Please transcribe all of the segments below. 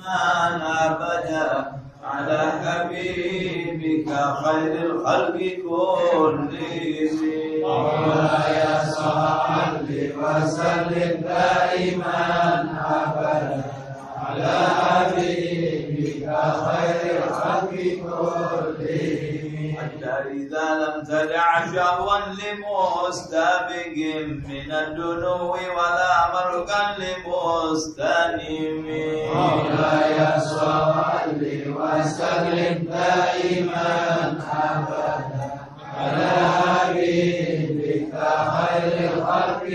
دائما أبدا على حبيبك خير الخلق كلهم. مولاي صل وسلم دائما أبدا على حبيبك خير الخلق كلهم. حتى إذا لم تدع شهوا لمستبق من الدنو ولا مرقا لمستنم. مولاي صل وسلم دائما أبدا على حبيبك خير الخلق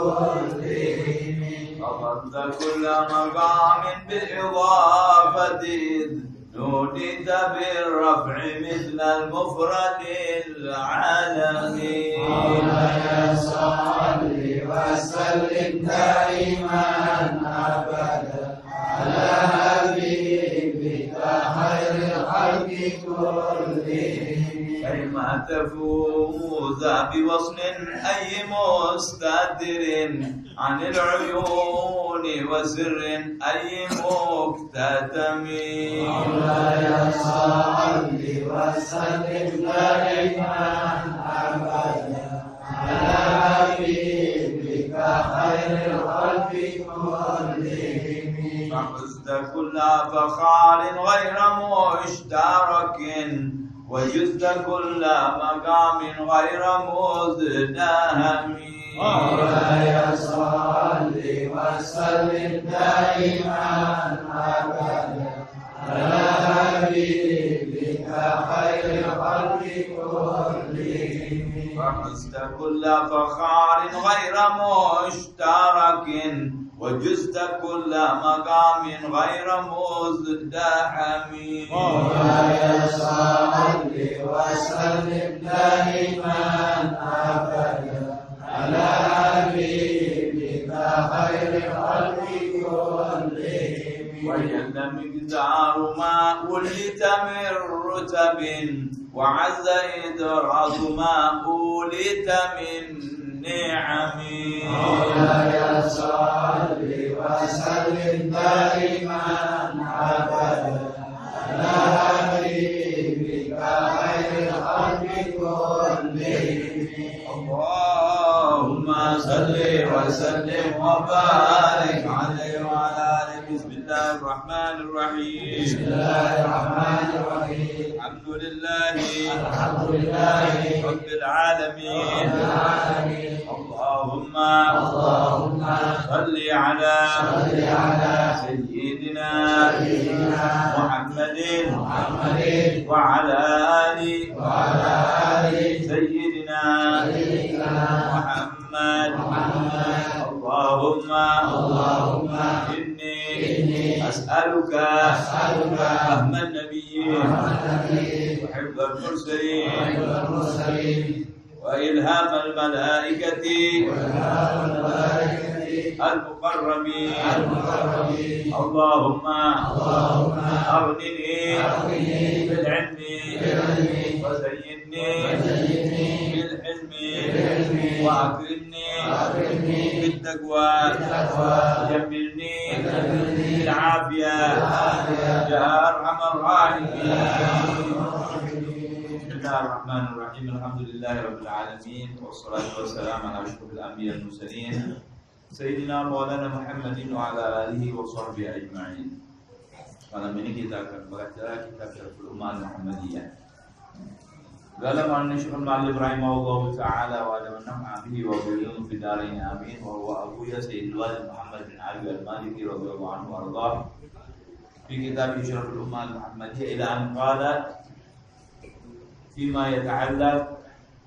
كلهم. أخذت كل مقام بالإضافة نوديت بالرفع مثل المفرد العالمي. مولاي صل وسلم دائما أبدا على حبيبك خير الخلق كلهم. كيما تفوز بوصل أي مستتر عن العيون وسر أي مكتتم. مولاي صل وسلم دائما أبدا على حبيبك خير الخلق كلهم. فحزت كل فخار غير مشترك وجزت كل مقام غير مزدهم. مولاي صل وسلم دائما أبدا على حبيبك خير الخلق كلهم. فحزت كل فخار غير مشترك وجزت كل مقام غير مزدحم. مولاي صل وسلم دائما أبدا على حبيبك خير الخلق كلهم. وجل مقدار ما ولت من رتب وعز إدراك ما أولت من نعم. مولاي صل وسلم دائما أبدا على حبيبك خير الخلق كلهم. اللهم صل وسلم وبارك عليه وعلى آله. بسم الله الرحمن الرحيم. بسم الله الرحمن الرحيم. الحمد لله رب العالمين. اللهم صل على سيدنا محمد وعلى آل سيدنا محمد. اللهم إني أسألك فهم النبيين وحفظ المرسلين وإلهام الملائكة المقربين. اللهم أغنني بالعلم وزينني بالحلم وأكرمني بالتقوى وجملني بالعافية يا أرحم الراحمين. بسم الله الرحمن الرحيم. الحمد لله رب العالمين والصلاة والسلام على أشرف الأنبياء المرسلين Sayyidina Maulana Muhammadin wa ala alihi wa sahbihi ajma'in. Malam ini kita akan baca kitab Syarhul Ummah Muhammadiyah. Dalam Syekh Al-Mu'allif rahimahullah ta'ala wa ala manfa'a bihi wa bihi fi darain amin wa huwa Abu Ya Sayyidul Walid Muhammad bin Ali Al-Maliki radhiyallahu anhu warḍah fi kitab Syarhul Ummah Muhammadiyah ila an qala fima yata'allaq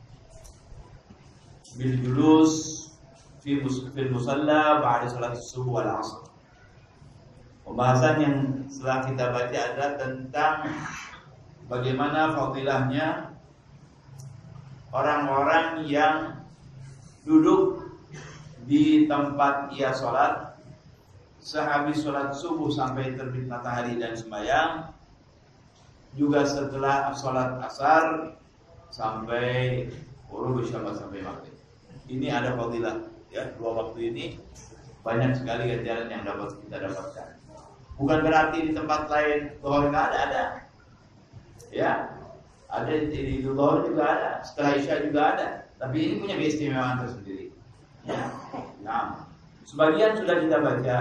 bil julus fi musalla ba'da salat subuh wal asr. Pembahasan yang setelah kita baca adalah tentang bagaimana fadilahnya orang-orang yang duduk di tempat ia sholat sehabis sholat subuh sampai terbit matahari dan sembahyang, juga setelah sholat asar sampai ghurub syams sampai maghrib. Ini ada fadilah. Ya, dua waktu ini banyak sekali ganjaran yang dapat kita dapatkan. Bukan berarti di tempat lain zuhur nggak ada. Ya, ada di zuhur juga ada, setelah isya juga ada. Tapi ini punya keistimewaan tersendiri. Ya. Nah, sebagian sudah kita baca.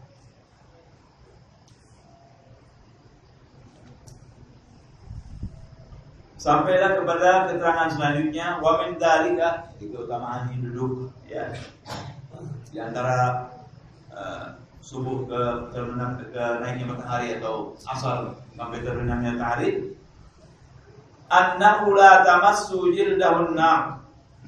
Sampailah kepada keterangan selanjutnya, wa min dzalika, itu keutamaan duduk ya. Di antara subuh ke naiknya matahari atau asar sampai terbenamnya matahari, annahu la tamassu jildahun nar.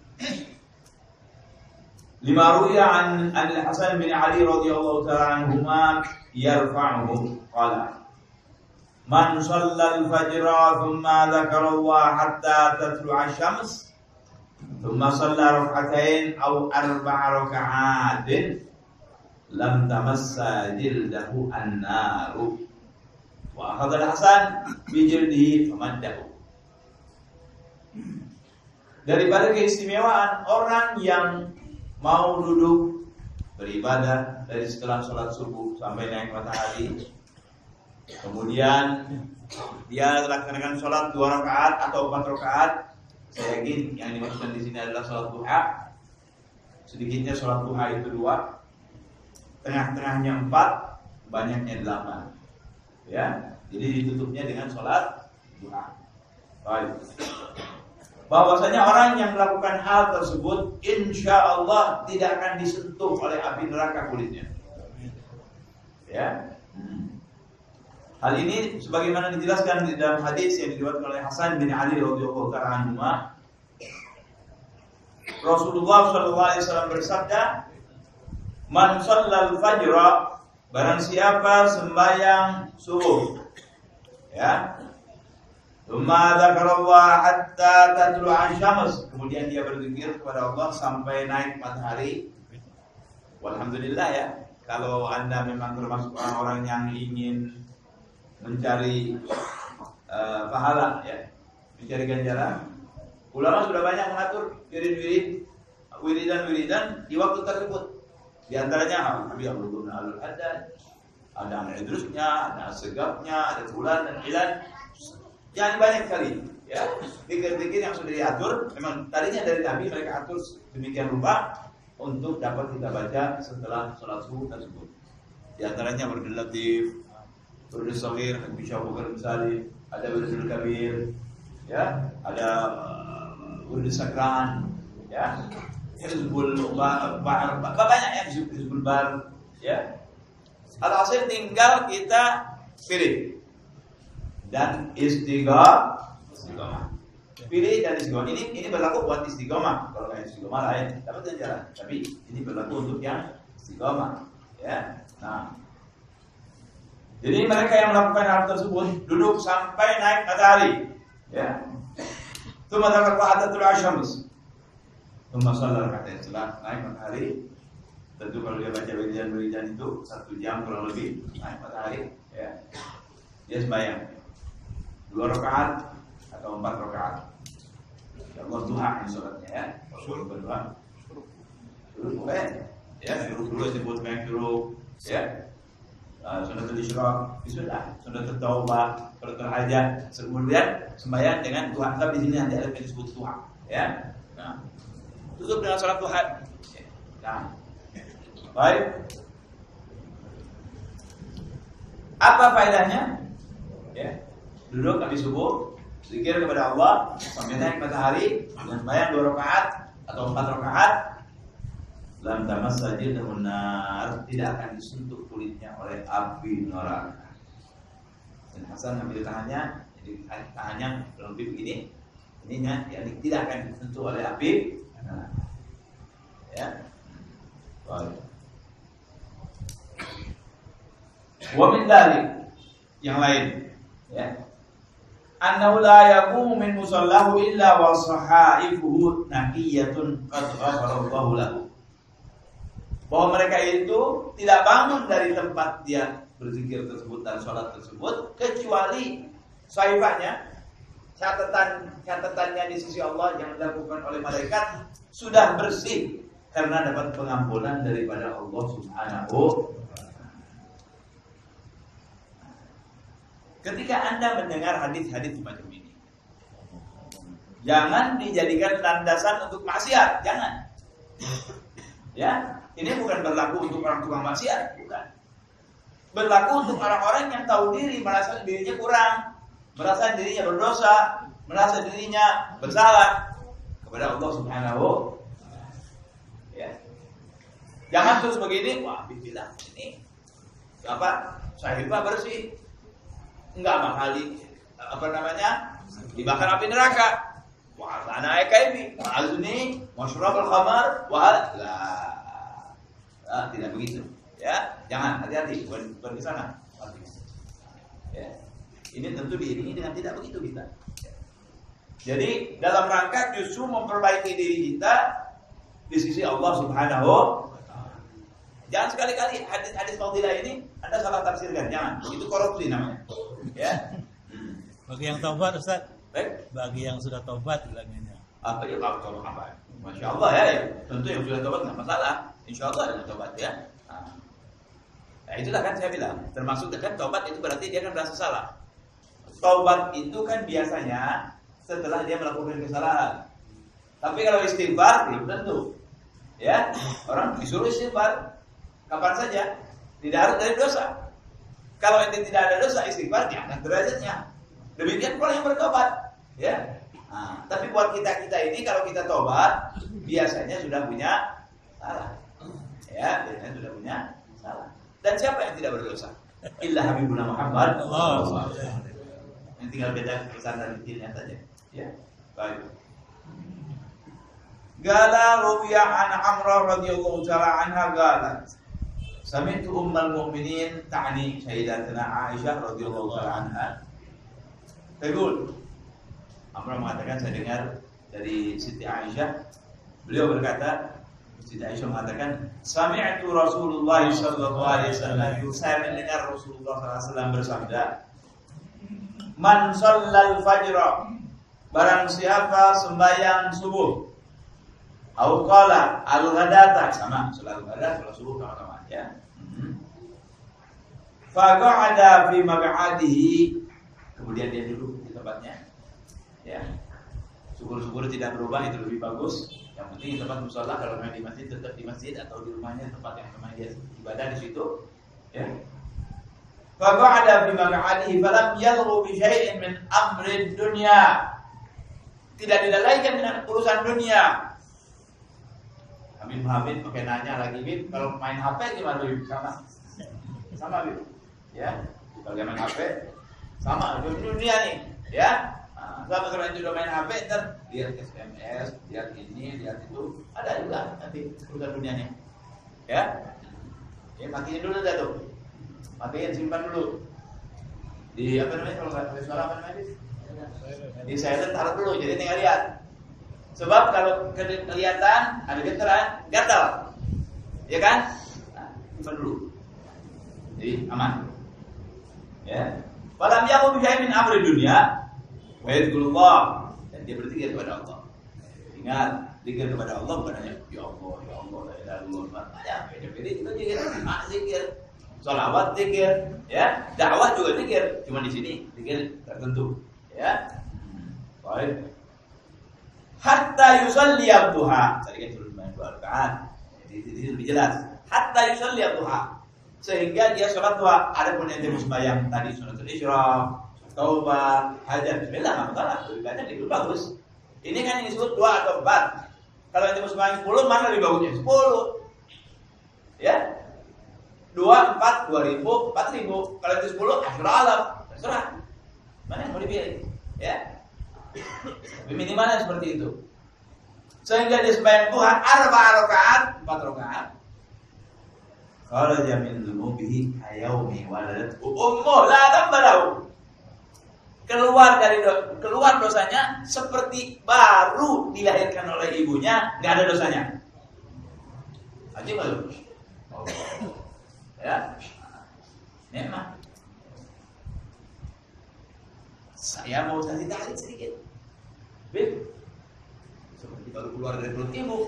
Lima ruya an Al-Hasan bin Ali radhiyallahu ta'ala anhuma yarfa'uhu qala man shalla al-fajra thumma dhakara Allah hatta tatlu'a asy-syams thumma shalla rak'atain aw arba'a raka'atin lam tamassa jildahu an-naru wa akhadha al-Hasan bi jildihi famaddahu. Daripada keistimewaan orang yang mau duduk beribadah dari setelah sholat subuh sampai naik matahari, kemudian dia laksanakan sholat 2 rakaat atau 4 rakaat. Saya yakin yang dimaksudkan di sini adalah sholat duha. Sedikitnya sholat duha itu 2, tengah-tengahnya 4, banyaknya 8. Ya, jadi ditutupnya dengan sholat duha. Baik. Bahwasanya orang yang melakukan hal tersebut, insya Allah tidak akan disentuh oleh api neraka kulitnya. Ya. Hal ini sebagaimana dijelaskan di dalam hadis yang diriwayatkan oleh Hasan bin Ali radhiyallahu ta'ala anhu. Rasulullah sallallahu alaihi wasallam bersabda, "Man shallal fajra", barang siapa sembahyang subuh, ya. Tsumma dzakarallah hatta tatlu'a asy-syams, kemudian dia berzikir kepada Allah sampai naik matahari. Walhamdulillah ya, kalau Anda memang termasuk orang-orang yang ingin mencari pahala ya, mencari ganjaran. Ulama sudah banyak mengatur wiridan di waktu tersebut. Di antaranya Nabi Abdul Al-Haddad, ada Idrusnya, ada Segapnya, ada bulan dan hilal. Yang banyak sekali ya, zikir-zikir yang sudah diatur. Memang tadinya dari Nabi mereka atur demikian rupa untuk dapat kita baca setelah sholat subuh tersebut. Di antaranya Wurdul Latif, Wurdul Shaghir, Wurdul Salim, ada Wurdul Kabir, ya, ada Wurdul Sakran, ya, Hizbul Bar, banyak ya, Hizbul Bar, ya. Alhasil tinggal kita pilih dan istiqomah. Pilih dan istiqomah. Ini berlaku buat istiqomah. Kalau yang istiqomah lain dapat ganjaran, tapi ini berlaku untuk yang istiqomah, ya. Nah, jadi mereka yang melakukan hal tersebut duduk sampai naik matahari, ya. Tsumma dzakara tatlu'a asy-syams. Tsumma shalla rak'atain, setelah naik matahari. Tentu kalau dia baca wiridan itu 1 jam kurang lebih naik matahari, ya. Dia sembahyang 2 rakaat atau 4 rakaat. Ya Allah, duha ini sholatnya ya. Suruh berdoa. Suruh boleh. Ya, suruh dulu disebut banyak suruh. Ya. Sunnatul isyraq, bismillah. Sunnatul taubah, sunnatul hajat. Kemudian sembahyang dengan duha. Tapi di sini nanti ada disebut duha. Ya. Nah, tutup dengan sholat duha. Nah, baik. Apa faedahnya? Ya. Duduk habis subuh, zikir kepada Allah sampai naik matahari, dan sembahyang 2 rakaat atau 4 rakaat. Lam tamassa jildahun nar, tidak akan disentuh kulitnya oleh api neraka. Dan Hasan ambil tangannya, jadi tangannya lebih begini, ininya yani tidak akan disentuh oleh api neraka. Ya. Baik. Wa min dzalik, yang lain, ya. Annahu la yaqumu min musallahu illa wa sahaifuhu naqiyatun qad ghafara Allahu lahu. Bahwa mereka itu tidak bangun dari tempat dia berzikir tersebut dan sholat tersebut kecuali sahifannya, catatannya di sisi Allah yang dilakukan oleh malaikat sudah bersih karena dapat pengampunan daripada Allah Subhanahu. Ketika Anda mendengar hadis-hadis semacam ini, jangan dijadikan landasan untuk maksiat, jangan. Ya, ini bukan berlaku untuk orang tukang maksiat, bukan. Berlaku untuk orang-orang yang tahu diri, merasa dirinya kurang, merasa dirinya berdosa, merasa dirinya bersalah kepada Allah Subhanahu. Ya. Jangan terus begini, wah bilang ini apa? Sahibah bersih, enggak bakali dibakar api neraka. Wah, ana ekaibi, azni, masyrabul khamar, wah tidak begitu. Ya, jangan, hati-hati, bukan ke sana. Ya. Ini tentu diiringi dengan tidak begitu kita. Jadi dalam rangka justru memperbaiki diri kita di sisi Allah Subhanahu wa taala. Jangan sekali-kali hadis-hadis fadilah ini Anda salah tafsirkan, jangan. Itu korupsi namanya. Ya. Bagi yang taubat Ustaz, baik, bagi yang sudah taubat bilangnya. Apa ya kalau apa? Masya Allah ya. Tentu yang sudah taubat nggak masalah. Insya Allah ada taubat ya. Nah, itulah kan saya bilang, termasuk kan taubat itu berarti dia kan merasa salah. Taubat itu kan biasanya setelah dia melakukan kesalahan. Tapi kalau istighfar belum tentu. Ya, orang disuruh istighfar kapan saja, tidak harus dari dosa. Kalau itu tidak ada dosa, istighfar diangkat derajatnya. Demikian pula yang bertobat. Ya. Nah, tapi buat kita ini kalau kita tobat biasanya sudah punya salah. Ya, biasanya sudah punya salah. Dan siapa yang tidak berdosa? Illa Habibuna Muhammad. Yang tinggal beda pesan dan dirinya saja. Ya, baik. Gala Ruwiyah an Amrah radhiyallahu ta'ala anha galat. Sami'tu ummul mu'minin ta'ni sayyidatuna Aisyah radhiyallahu ta'ala anha. Taqul. Amrah mengatakan saya dengar dari Siti Aisyah, beliau berkata, Siti Aisyah mengatakan, sami'tu Rasulullah sallallahu alaihi wasallam, saya mendengar Rasulullah sallallahu alaihi wasallam bersabda, man shallal fajr, barang siapa sembahyang subuh, au qala al-ghadata, sama salat ghada, salat subuh sama-sama ya. Fa qa'ada fi maq'adihi, kemudian dia duduk di tempatnya. Ya. Syukur-syukur tidak berubah, itu lebih bagus. Yang penting tempat musholla, kalau memang di masjid tetap di masjid, atau di rumahnya tempat yang memang dia ibadah di situ. Ya. Fa qa'ada fi maq'adihi falam yadhru bi syai'in min amri dunya. Tidak dilalaikan dengan urusan dunia. Habib pakai nanya lagi, Bib, kalau main HP gimana, Bib? Sama Bib. Ya. Kalau main HP sama dunia nih, ya. Sama kalau itu udah main HP, ntar lihat SMS, lihat ini, lihat itu, ada juga nanti urusan dunianya, ya. Ya matiin dulu dah tuh, matiin, simpan dulu. Di apa namanya kalau nggak ada suara apa namanya? Di silent taruh dulu, jadi tinggal lihat. Sebab kalau kelihatan ada getaran, gatal, ya kan? Nah, simpan dulu, jadi aman. Ya. Falam yakun bisyai'in min amri dunya. Wa yadhkurullah, dan dia berzikir kepada Allah. Ingat, zikir kepada Allah bukan hanya ya Allah, la ilaha illallah. Ya, beda-beda juga zikir. Shalawat zikir, ya. Dakwah juga zikir, cuma di sini zikir tertentu, ya. Baik. Hatta yusalli ad-duha. Tadi kan turun main 2 rakaat. Jadi lebih jelas. Hatta yusalli ad-duha. Sehingga dia sholat duha. Adapun yang dia sembahyang tadi sunnatul isyraq, taubah, hajat, bismillah, nggak masalah. Lebih banyak itu bagus. Ini kan yang disebut 2 atau 4. Kalau yang sembahyang 10, mana lebih bagusnya? 10. Ya. 2, 4, 2.000, 4.000. Kalau itu 10, asyura alam. Terserah. Mana yang mau dipilih? Ya. Tapi minimalnya seperti itu. Sehingga dia sembahyang Tuhan 4 rakaat. Kharaja min dhunubihi hayaumi waladat ummuh la tambalahu. Keluar dosanya seperti baru dilahirkan oleh ibunya, nggak ada dosanya. Ajib baru. Ya. Memang. Saya mau kasih tarik sedikit. Bib. Seperti baru keluar dari perut ibu.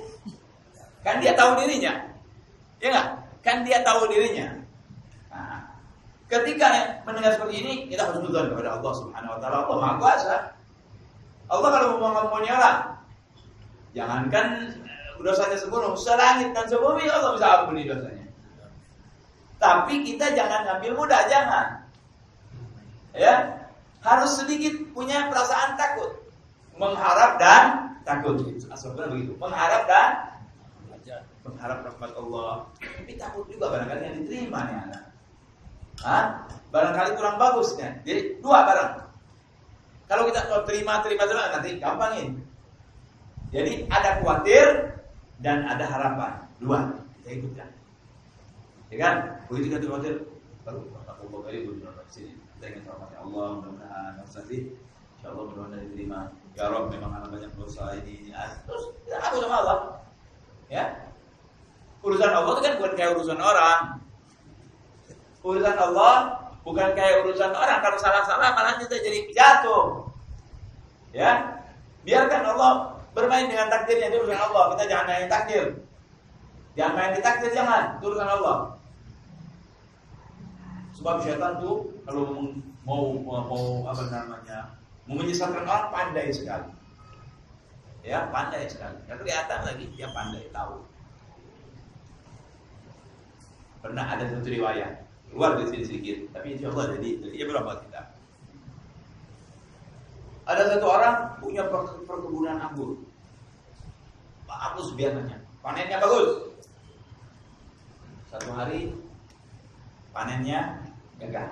Kan dia tahu dirinya. Ya enggak? Kan dia tahu dirinya. Nah, Ketika mendengar seperti ini, kita harus berdoa kepada Allah Subhanahu wa taala. Allah Maha Kuasa. Allah kalau mau mengampuni orang, jangankan dosanya sepenuh, selangit dan sebumi Allah bisa ampuni dosanya. Tapi kita jangan ambil mudah, jangan. Ya, harus sedikit punya perasaan takut, mengharap dan takut. Asalnya begitu, mengharap dan mengharap rahmat Allah. Tapi takut juga barangkali yang diterima nih anak. Barangkali kurang bagusnya. Jadi dua barang. Kalau kita terima nanti gampangin. Jadi ada khawatir dan ada harapan. Dua kita ikutkan. Ya kan? Begitu kita khawatir, baru aku kali benar sini. Kita ingin rahmatnya Allah, mudah-mudahan nanti insyaallah mudah-mudahan diterima. Ya Rabb, memang anak banyak dosa ini. Terus kita aku sama Allah. Ya. Urusan Allah itu kan bukan kayak urusan orang. Urusan Allah bukan kayak urusan orang. Kalau salah-salah malah kita jadi jatuh. Ya, biarkan Allah bermain dengan takdirnya. Itu urusan Allah. Kita jangan main takdir. Jangan main di takdir, jangan. Itu urusan Allah. Sebab syaitan tuh kalau mau apa namanya, mau menyesatkan orang pandai sekali. Ya, pandai sekali. Ya kelihatan lagi dia pandai tahu. Pernah ada satu riwayat, keluar dari sini sedikit, tapi insya Allah jadi berapa kita. Ada satu orang punya perkebunan anggur, bagus biasanya, panennya bagus. Satu hari panennya gagal.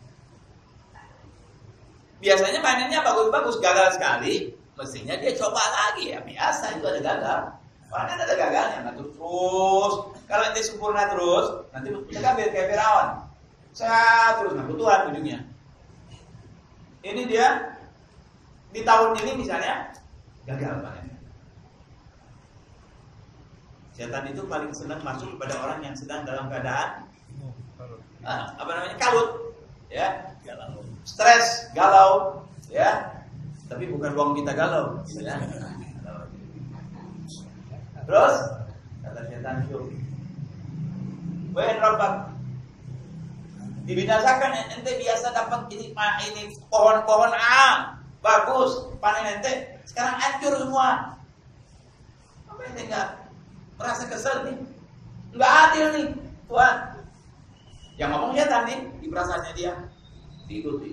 Biasanya panennya bagus-bagus, gagal sekali, mestinya dia coba lagi ya. Biasa itu ada gagal. Panen ada gagalnya, nah terus. Kalau nanti sempurna terus, nanti kita kabir kayak Firaun. Terus, nah Tuhan ujungnya. Ini dia di tahun ini misalnya gagal panennya. Setan itu paling senang masuk kepada orang yang sedang dalam keadaan kalut, ya, galau, stres, galau, ya. Tapi bukan uang kita galau, ya. Terus kata setan syuk, wain rabbak, dibinasakan ente biasa dapat ini pohon-pohon bagus panen ente, sekarang hancur semua. Apa ente enggak merasa kesel nih? Enggak adil nih Tuhan. Yang ngomong setan nih, di perasaannya dia diikuti.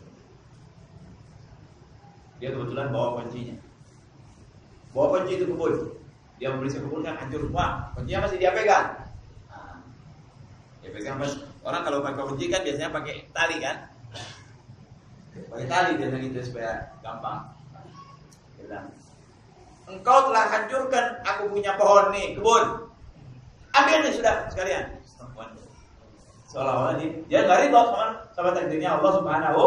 Dia kebetulan bawa kuncinya, bawa kunci itu kebun. Dia membeli kebun kan hancur semua, kuncinya masih dia pegang. Dia pegang pas orang kalau pakai kunci kan biasanya pakai tali kan, pakai tali biasanya gitu supaya gampang. Dia bilang, engkau telah hancurkan aku punya pohon nih, kebun. Ambil nih sudah sekalian. Seolah-olah dia nggak ridho sama takdirnya Allah Subhanahu.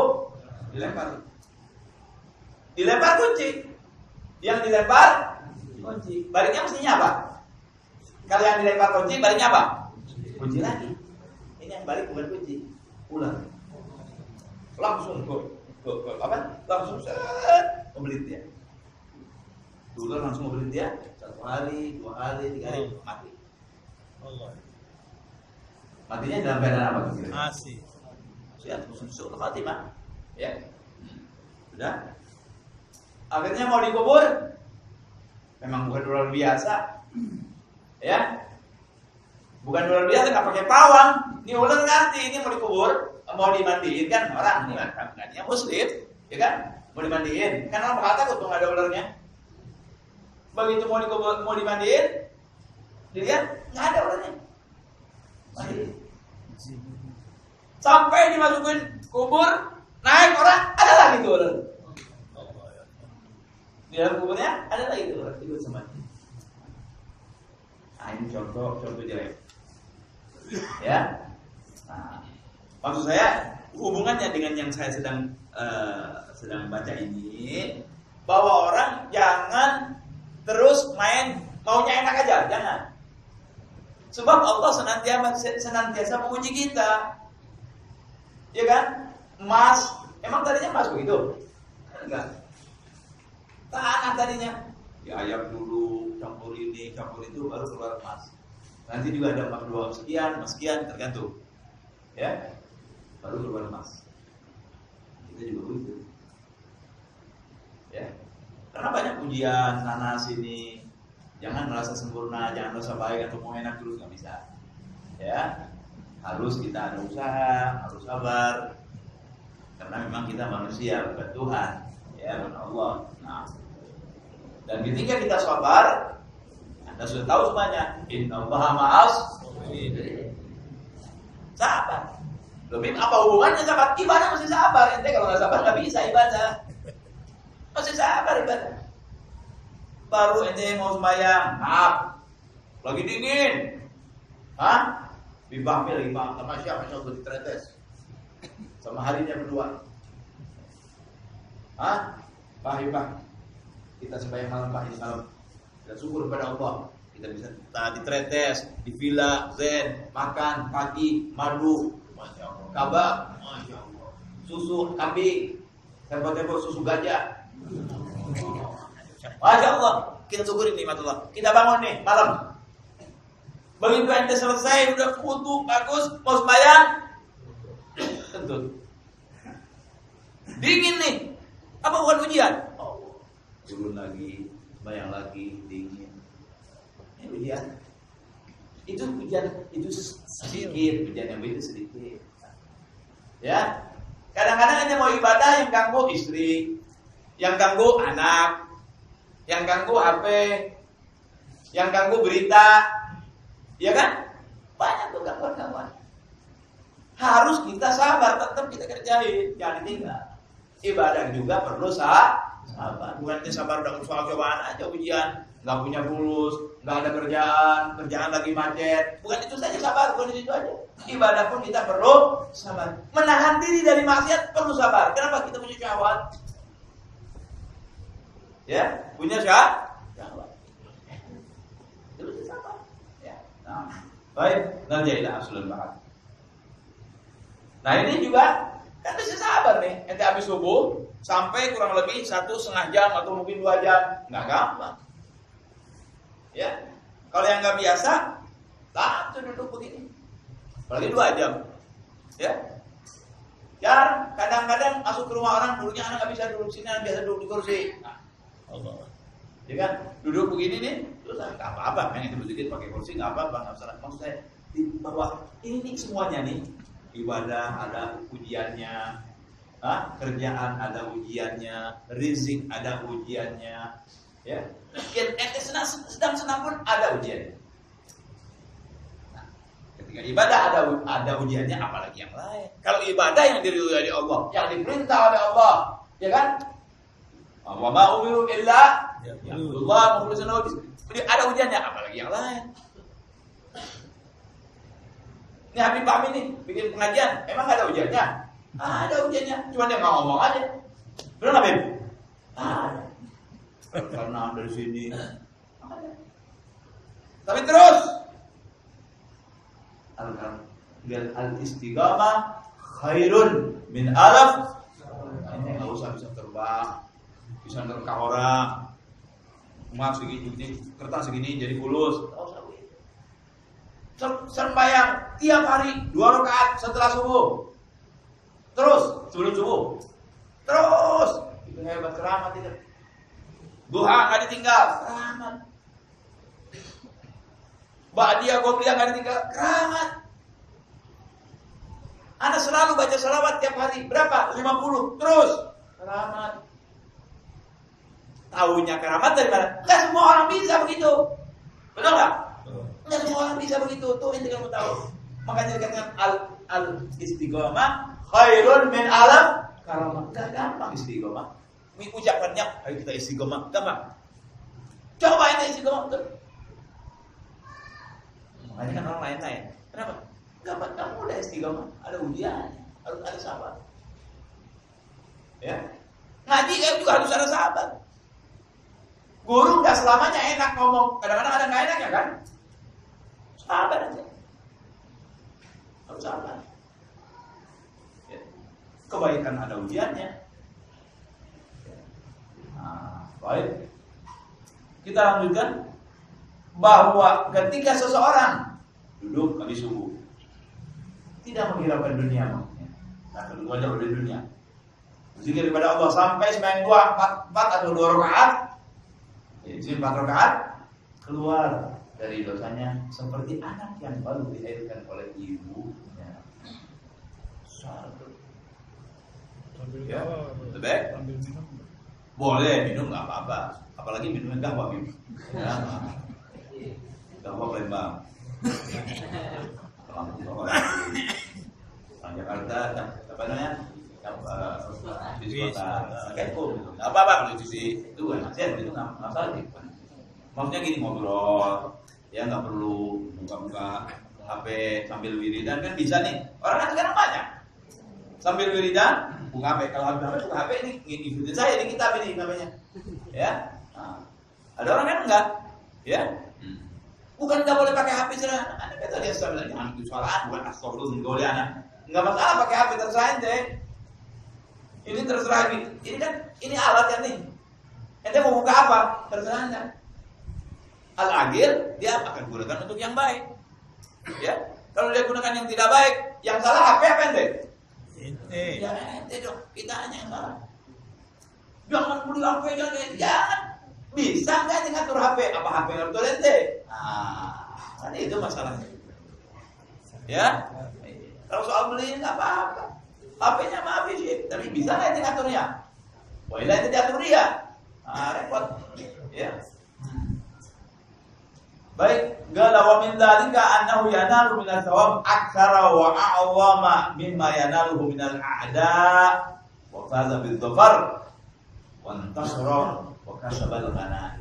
Dilempar kunci. Yang dilempar kunci. Baliknya mestinya apa? Kalau yang dilempar kunci, baliknya apa? Kunci lagi. Ini yang balik bukan kunci, ular. Langsung langsung membelit dia. Ular langsung membelit dia. 1 hari, 2 hari, 3 hari mati. Matinya dalam keadaan apa? Masih. Ya, susul khatimah. Ya. Sudah. Akhirnya mau dikubur. Memang bukan ular biasa. Ya. Bukan ular biasa, enggak pakai pawang. Ini ular ngerti ini mau dikubur, mau dimandiin kan orang ini kan dia muslim, ya kan? Mau dimandiin. Kan orang bakal takut tuh enggak ada ularnya. Begitu mau dikubur, mau dimandiin, dilihat enggak ada ularnya. Mati. Sampai dimasukin kubur, naik orang, ada lagi tuh ular. Di dalam kuburnya ada lagi tuh ular ikut sama. Nah, ini contoh jelek. Ya. Nah, maksud saya hubungannya dengan yang saya sedang baca ini, bahwa orang jangan terus main maunya enak aja, jangan. Sebab Allah senantiasa menguji kita. Ya kan? Emas, emang tadinya emas begitu? Enggak. Tanah tadinya. Diayak dulu, campur ini, campur itu, baru keluar emas. Nanti juga ada emas 2 sekian, tergantung. Ya. baru keluar emas. Kita juga begitu. Ya. Karena banyak ujian sana sini. Jangan merasa sempurna, jangan merasa baik atau mau enak terus, nggak bisa. Ya, harus kita ada usaha, harus sabar. Karena memang kita manusia, bukan Tuhan, ya, bukan Allah. Nah, dan ketika kita sabar, Anda sudah tahu semuanya. Innallaha ma'as sabirin. Sabar. Lebih apa hubungannya sabar? Ibadah mesti sabar. Ente kalau nggak sabar nggak bisa ibadah. Mesti sabar ibadah. Baru ente mau sembahyang, maaf, lagi dingin, hah? Bibahnya lagi maaf, masya Allah diteretes, sama harinya berdua, hah? Pak, kita sembahyang malam Pak ini malam, kita syukur kepada Allah, kita bisa diteretes, di villa, zen, makan pagi, madu, masya Allah, kabak, masya Allah, susu kambing, tempo-tempo susu gajah. Masya Allah, kita syukurin nikmat Allah. Kita bangun nih malam. Begitu ente selesai, udah kutu, bagus, mau sembahyang, kentut. Dingin nih. Apa bukan ujian? Oh, turun lagi, sembahyang lagi, dingin. Ini ujian. Itu ujian, itu sedikit, ujian yang beda sedikit. Ya, kadang-kadang hanya mau ibadah yang ganggu istri, yang ganggu anak, yang ganggu HP, yang ganggu berita, ya kan? Banyak tuh gangguan-gangguan. Harus kita sabar, tetap kita kerjain, jangan tinggal. Ibadah juga perlu sabar. Bukan sabar dengan soal cobaan aja ujian, nggak punya fulus, nggak ada kerjaan lagi macet. Bukan itu saja sabar, bukan itu aja. Ibadah pun kita perlu sabar. Menahan diri dari maksiat perlu sabar. Kenapa? Kita punya syahwat. Ya, punya syahwat. Itu mesti sabar. Ya. Nah, baik, narjailah aslul ba'ad. Nah, ini juga kan mesti sabar nih. Ente habis subuh sampai kurang lebih 1,5 jam atau mungkin 2 jam, nggak gampang. Ya, kalau yang nggak biasa, langsung duduk begini. Apalagi 2 jam. Ya. Jarang, kadang-kadang masuk ke rumah orang dulunya anak nggak bisa duduk sini, anak biasa duduk di kursi. Nah, Allah. Ya kan, duduk begini nih, terus nggak apa-apa, pengen duduk pakai kursi nggak apa-apa, nggak usah. Maksud saya di bawah ini semuanya nih, ibadah ada ujiannya, kerjaan ada ujiannya, rezeki ada ujiannya, ya. Ente sedang senang pun ada ujiannya. Nah, ketika ibadah ada ujiannya, apalagi yang lain. Kalau ibadah yang diridhoi oleh Allah, yang diperintah oleh Allah, ya kan? Wa ma umiru illa Allah mukhlishan lahu. Ada ujiannya, apalagi yang lain. Ini Habib Fahmi nih bikin pengajian, emang ada ujiannya? Ada ujiannya, cuma dia nggak ngomong aja. Benar nggak Habib? Ada. Karena dari sini. Tapi terus al-istiqamah khairun min alaf. Ini nggak usah bisa terbang, bisa nerka orang, emas segini, kertas segini jadi fulus. Sembahyang tiap hari 2 rakaat setelah subuh, terus sebelum subuh, terus itu hebat, keramat itu. Duha nggak ditinggal, keramat. Ba'diyah qobliyah nggak ditinggal, keramat. Anda selalu baca salawat tiap hari, berapa? 50, terus keramat. Tahunya keramat dari mana? Nggak semua orang bisa begitu, betul nggak? Nggak semua orang bisa begitu. Tuh ini kamu tahu. Makanya dikatakan al-istiqomah khairun min alam karamah. Gak gampang istiqomah. Ucapannya, ayo kita istiqomah. Gampang. Coba ini istiqomah. Betul. Makanya kan orang lain-lain. Kenapa? Gampang. Gak mudah istiqomah. Ada ujian. Harus ada sabar. Ya. Ngaji juga harus ada sabar. Guru nggak selamanya enak ngomong. Kadang-kadang ada nggak enak ya kan? Sabar aja. Harus sabar. Ya. Kebaikan ada ujiannya. Nah, baik. Kita lanjutkan bahwa ketika seseorang duduk habis subuh, tidak menghiraukan dunia maksudnya. Nah, kedua jauh dari dunia. Zikir kepada Allah sampai sembahyang 4 atau 2 rakaat. Jadi 4 rakaat keluar dari dosanya seperti anak yang baru dilahirkan oleh ibunya. Ya, lebih boleh minum nggak apa-apa, apalagi minumnya gahwa gitu. Ya, gahwa Palembang. Orang Jakarta, apa namanya? Di kota Kekum, nggak apa-apa kalau di itu kan nasihat itu nggak masalah sih. Maksudnya gini ngobrol, ya nggak perlu buka-buka HP sambil wiridan kan bisa nih. Orang kan sekarang banyak sambil wiridan buka HP. Kalau habis buka HP ini ikutin saya ini kitab ini namanya, ya. Nah, ada orang kan enggak, ya. Bukan nggak boleh pakai HP saja. Anda kata dia sambil jangan itu salah, bukan astagfirullah nggak boleh anak. Nggak masalah pakai HP terserah ente. Ini terserah ini kan ini alat ya nih. Ente mau buka apa? Terserah anda. Al-akhir dia akan gunakan untuk yang baik. Ya, kalau dia gunakan yang tidak baik, yang salah HP apa ente? Ente. Ya ente dong, kita hanya yang salah. Jangan beli HP jangan. Bisa nggak ngatur HP? Apa HP ngatur ente? Nah, itu masalahnya. Ya, kalau soal beli nggak apa-apa. HP-nya maaf sih, tapi bisa nggak ente ngaturnya? Wah, ente diatur dia. Repot. Ya. Baik, qala wa min dzalika annahu yanalu min al-thawab aktsara wa a'zama mimma yanaluhu min al-a'da wa faza bil-dhafar wa intasara wa kasaba al-ghanaim.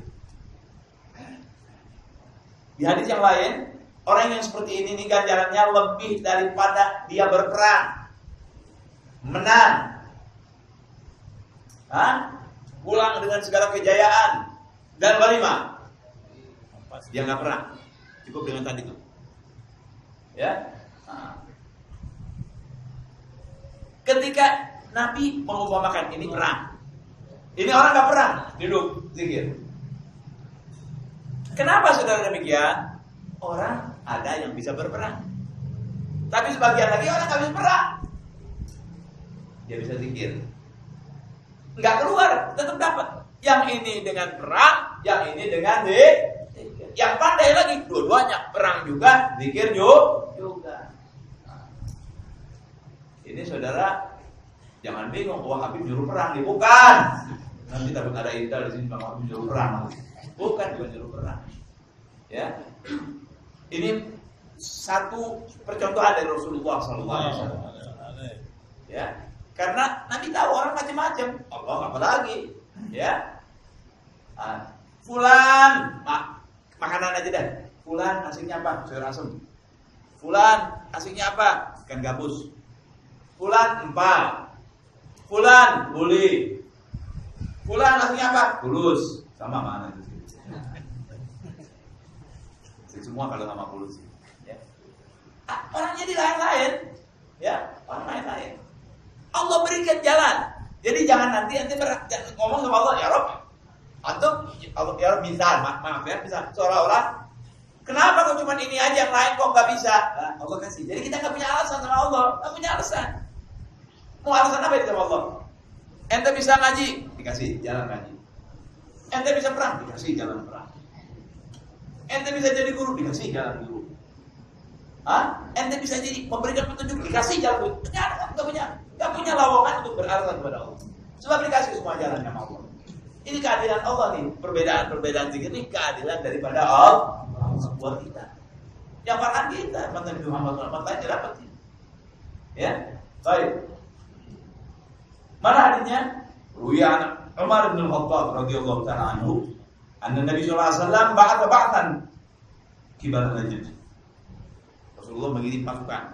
Di hadis yang lain, orang yang seperti ini ganjarannya lebih daripada dia berperang, menang, pulang dengan segala kejayaan dan ghanimah. Dia nggak perang, cukup dengan tadi itu, ya. Nah. Ketika Nabi mengumpamakan ini perang, ini orang nggak perang, duduk zikir. Kenapa saudara demikian? Orang ada yang bisa berperang, tapi sebagian lagi orang nggak bisa perang, dia bisa zikir, nggak keluar, tetap dapat. Yang ini dengan perang, yang ini dengan zikir. Yang pandai lagi, dua-duanya perang juga, zikir juga. Nah, ini saudara jangan bingung, wah Habib nyuruh perang, bukan. Nanti takut ada intel di sini Bang Habib nyuruh perang, bukan nyuruh perang. Ya, ini satu percontohan dari Rasulullah SAW. Ya, karena Nabi tahu orang macam-macam, Allah apalagi, ya. Fulan, makanan aja deh. Fulan asiknya apa? Sayur asem. Fulan asiknya apa? Ikan gabus. Fulan empal. Fulan buli. Fulan asiknya apa? Bulus. Sama mana itu sih? Semua kalau sama bulus sih. Ya. Orang jadi lain-lain. Ya, orang lain-lain. Allah berikan jalan. Jadi jangan nanti ngomong sama Allah, ya Rob. Atau ya misal, maaf ya, bisa seolah-olah kenapa kok cuma ini aja, yang lain kok nggak bisa? Nah, Allah kasih. Jadi kita nggak punya alasan sama Allah, nggak punya alasan. Mau alasan apa itu sama Allah? Ente bisa ngaji, dikasih jalan ngaji. Ente bisa perang, dikasih jalan perang. Ente bisa jadi guru, dikasih jalan guru. Ente bisa jadi memberikan petunjuk, dikasih jalan guru. Nggak punya lowongan untuk beralasan kepada Allah. Sebab dikasih semua jalan sama Allah. Ini keadilan Allah nih, perbedaan zikir ini keadilan daripada Allah buat kita. Yang farhan kita, Nabi Muhammad SAW lain dapat ini. Ya, baik. Mana hadisnya? Ruya Umar bin Khattab radhiyallahu taala anhu, anna Nabi sallallahu alaihi wasallam ba'atha ba'than kibal Najd. Rasulullah mengirim pasukan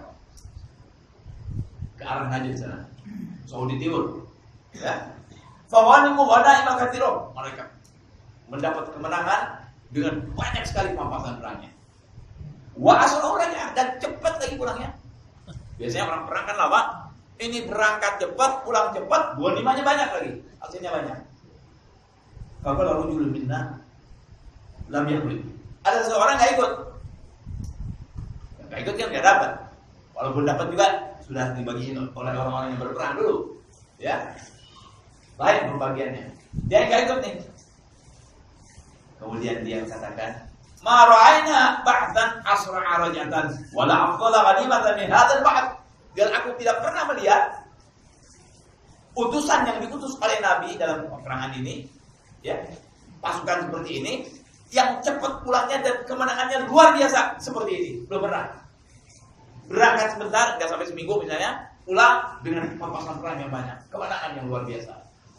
ke arah Najd sana, Saudi Timur. Ya. Fawanimu ghanaima katsira. Mereka mendapat kemenangan dengan banyak sekali pampasan perangnya. Wa asra'uranya dan cepat lagi pulangnya. Biasanya orang perang kan lama. Ini berangkat cepat, pulang cepat, ghanimahnya banyak lagi. Hasilnya banyak. Kalau lalu julul minna lam yakul. Ada seseorang enggak ikut. Enggak ikut kan enggak dapat. Walaupun dapat juga sudah dibagiin oleh orang-orang yang berperang dulu. Ya. Baik pembagiannya. Dia enggak ikut nih. Kemudian dia katakan, "Ma ra'ayna ba'dan asra'a rajatan wa la afdala ghanimatan min hadzal ba'd." Dan aku tidak pernah melihat utusan yang diutus oleh Nabi dalam peperangan ini, ya, pasukan seperti ini yang cepat pulangnya dan kemenangannya luar biasa seperti ini. Belum pernah. Berangkat sebentar, nggak sampai seminggu misalnya, pulang dengan pasukan perang yang banyak, kemenangan yang luar biasa.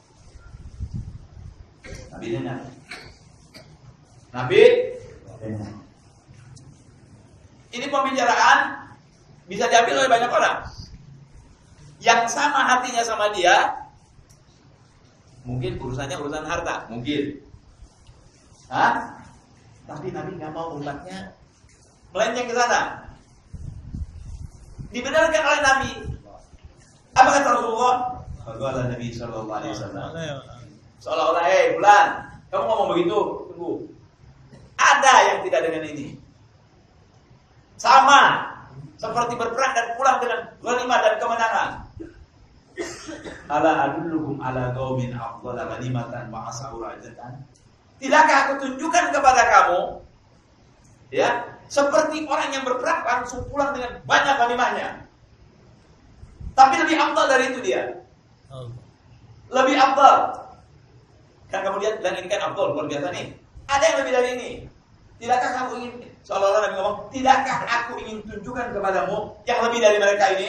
Nabi dengar. Ini pembicaraan bisa diambil oleh banyak orang yang sama hatinya sama dia. Mungkin urusannya urusan harta, mungkin. Tapi Nabi nggak mau umatnya melenceng ke sana. Dibenarkan oleh Nabi. Apa kata Rasulullah? Qala Nabi sallallahu alaihi wasallam. Seolah-olah, bulan, kamu ngomong begitu, tunggu. Ada yang tidak dengan ini. Sama seperti berperang dan pulang dengan ghanimah dan kemenangan. Ala adullukum ala qaumin afdhala ghanimatan wa asaru ajatan. Tidakkah aku tunjukkan kepada kamu, ya, seperti orang yang berperang langsung pulang dengan banyak ghanimahnya. Tapi lebih afdal dari itu dia. Lebih afdal. Kan kemudian bilang ini kan afdal, luar biasa nih. Ada yang lebih dari ini. Tidakkah kamu ingin, seolah-olah Nabi ngomong, tidakkah aku ingin tunjukkan kepadamu yang lebih dari mereka ini?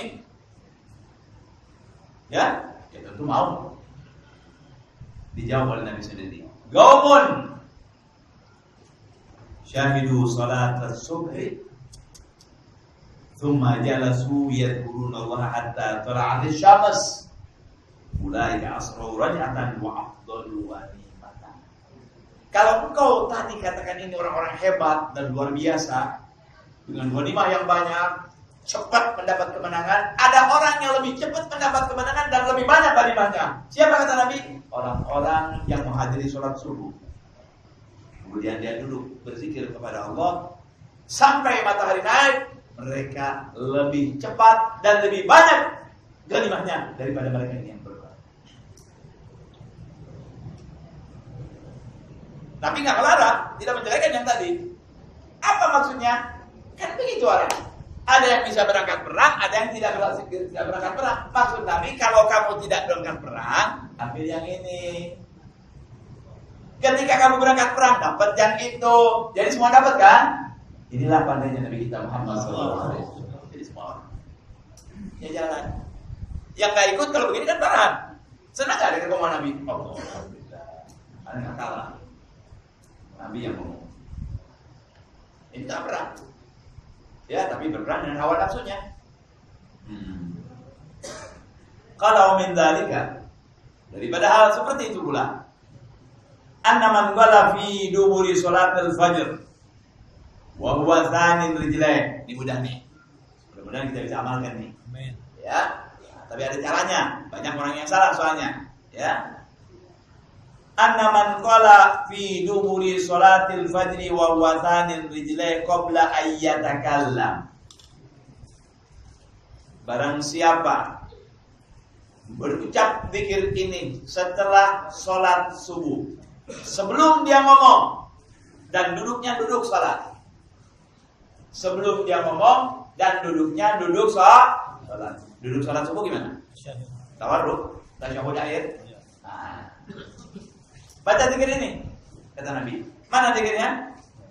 Ya tentu mau. Dijawab oleh Nabi sendiri. Qaumun syahidu salat as-subhi thumma jalasu yadhkuruna Allah hatta tala'at asy-syams. Ulaika asra'u raj'atan wa afdalu ghanimatan. Kalau engkau tadi katakan ini orang-orang hebat dan luar biasa dengan ghanimah yang banyak, cepat mendapat kemenangan, ada orang yang lebih cepat mendapat kemenangan dan lebih banyak ghanimahnya. Siapa kata Nabi? Orang-orang yang menghadiri sholat subuh. Kemudian dia duduk berzikir kepada Allah sampai matahari naik, mereka lebih cepat dan lebih banyak ghanimahnya daripada mereka ini yang berperang. Tapi nggak melarang, tidak menjelekan yang tadi. Apa maksudnya? Kan begitu orang. Ada yang bisa berangkat perang, ada yang tidak berangkat perang. Maksud Nabi, kalau kamu tidak berangkat perang, ambil yang ini. Ketika kamu berangkat perang, dapat yang itu. Jadi semua dapat kan? Inilah pandainya Nabi kita Muhammad SAW. Jadi semua orang. Ya jalan. Yang nggak ikut kalau begini kan perang. Senang nggak dengan ngomong Nabi? Oh, alhamdulillah. Ada yang kalah. Nabi yang ngomong. Ini tak perang. Ya, tapi berperang dengan hawa nafsunya. Kalau min dzalika, daripada hal seperti itu pula, anna man qala fi duburi salatil fajr wa huwa thanin rijlain. Ini mudah nih. Mudah-mudahan kita bisa amalkan nih. Amin. Ya. Tapi ada caranya. Banyak orang yang salah soalnya. Ya. Anna man qala fi duburi salatil fajri wa huwa thanin rijlain qabla ayyatakallam. Barang siapa berucap zikir ini setelah salat subuh, sebelum dia ngomong dan duduknya duduk salat. Sebelum dia ngomong dan duduknya duduk salat. Duduk salat subuh gimana? Tawarruk, tasyahud akhir. Nah. Baca zikir ini, kata Nabi. Mana zikirnya?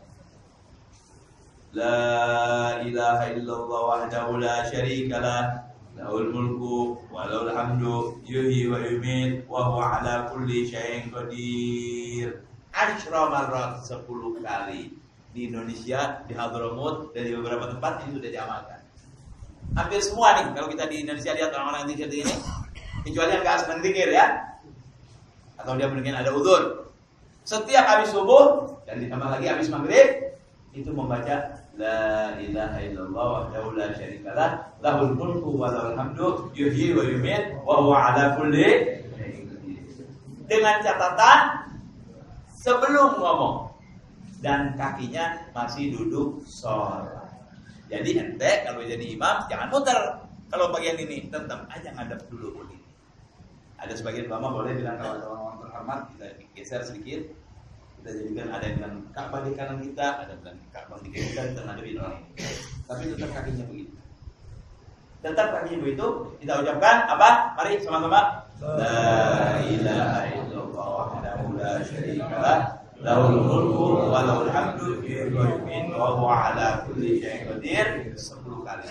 La ilaha illallah wahdahu la syarika lah, lahul mulku wa lahul hamdu, yuhyi wa yumiit wa huwa ala kulli syai'in qadir. 10 marrat, 10 kali. Di Indonesia, di Hadramut, dan di beberapa tempat ini sudah diamalkan. Hampir semua nih, kalau kita di Indonesia lihat orang-orang yang zikir ini, kecuali yang gak senang zikir ya, atau dia mungkin ada udzur. Setiap habis subuh dan ditambah lagi habis maghrib itu membaca la ilaha illallah wahdahu la syarikalah, lahul mulku wa lahul hamdu, yuhyi wa yumiit wa huwa ala kulli syai'in qadir. Dengan catatan sebelum ngomong dan kakinya masih duduk sholat. Jadi ente kalau jadi imam jangan muter. Kalau bagian ini tetap aja ngadep dulu begini. Ada sebagian ulama boleh bilang kalau ada orang terhormat kita geser sedikit. Kita jadikan ada yang bilang Ka'bah di kanan kita, ada yang bilang Ka'bah di kiri kita ngadepin orang ini. Tapi tetap kakinya begitu. Tetap kakinya begitu. Kita ucapkan apa? Mari sama-sama. La ilaha illallah wahdahu la syarika lah. Lahul mulku wa lahul hamdu yuhyi wa yumiitu wa huwa ala kulli syai'in qadir 10 kali.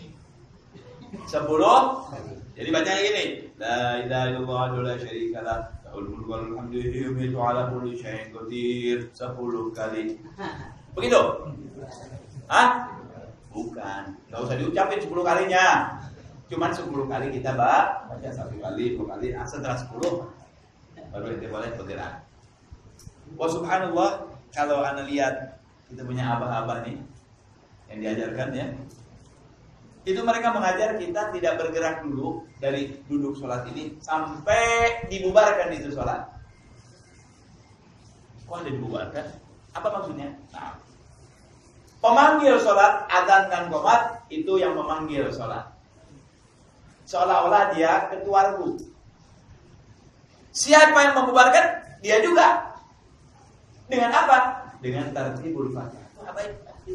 10. Jadi bacanya gini. La ilaha illallah wahdahu la syarika lah. Lahul mulku wa lahul hamdu yuhyi wa yumiitu wa ala kulli syai'in qadir 10 kali. Begitu? Hah? Bukan. Enggak usah diucapin 10 kalinya. Cuman 10 kali kita baca 1 kali, 2 kali, setelah 10 baru kita boleh bergerak. Wah subhanallah, kalau anda lihat kita punya abah-abah nih yang diajarkan ya, itu mereka mengajar kita tidak bergerak dulu dari duduk sholat ini sampai dibubarkan itu sholat. Kok ada dibubarkan? Apa maksudnya? Nah, pemanggil sholat, adzan dan qomat itu yang memanggil sholat. Seolah-olah dia ketua regu. Siapa yang membubarkan? Dia juga. Dengan apa? Dengan tartibul fatihah. Habaib.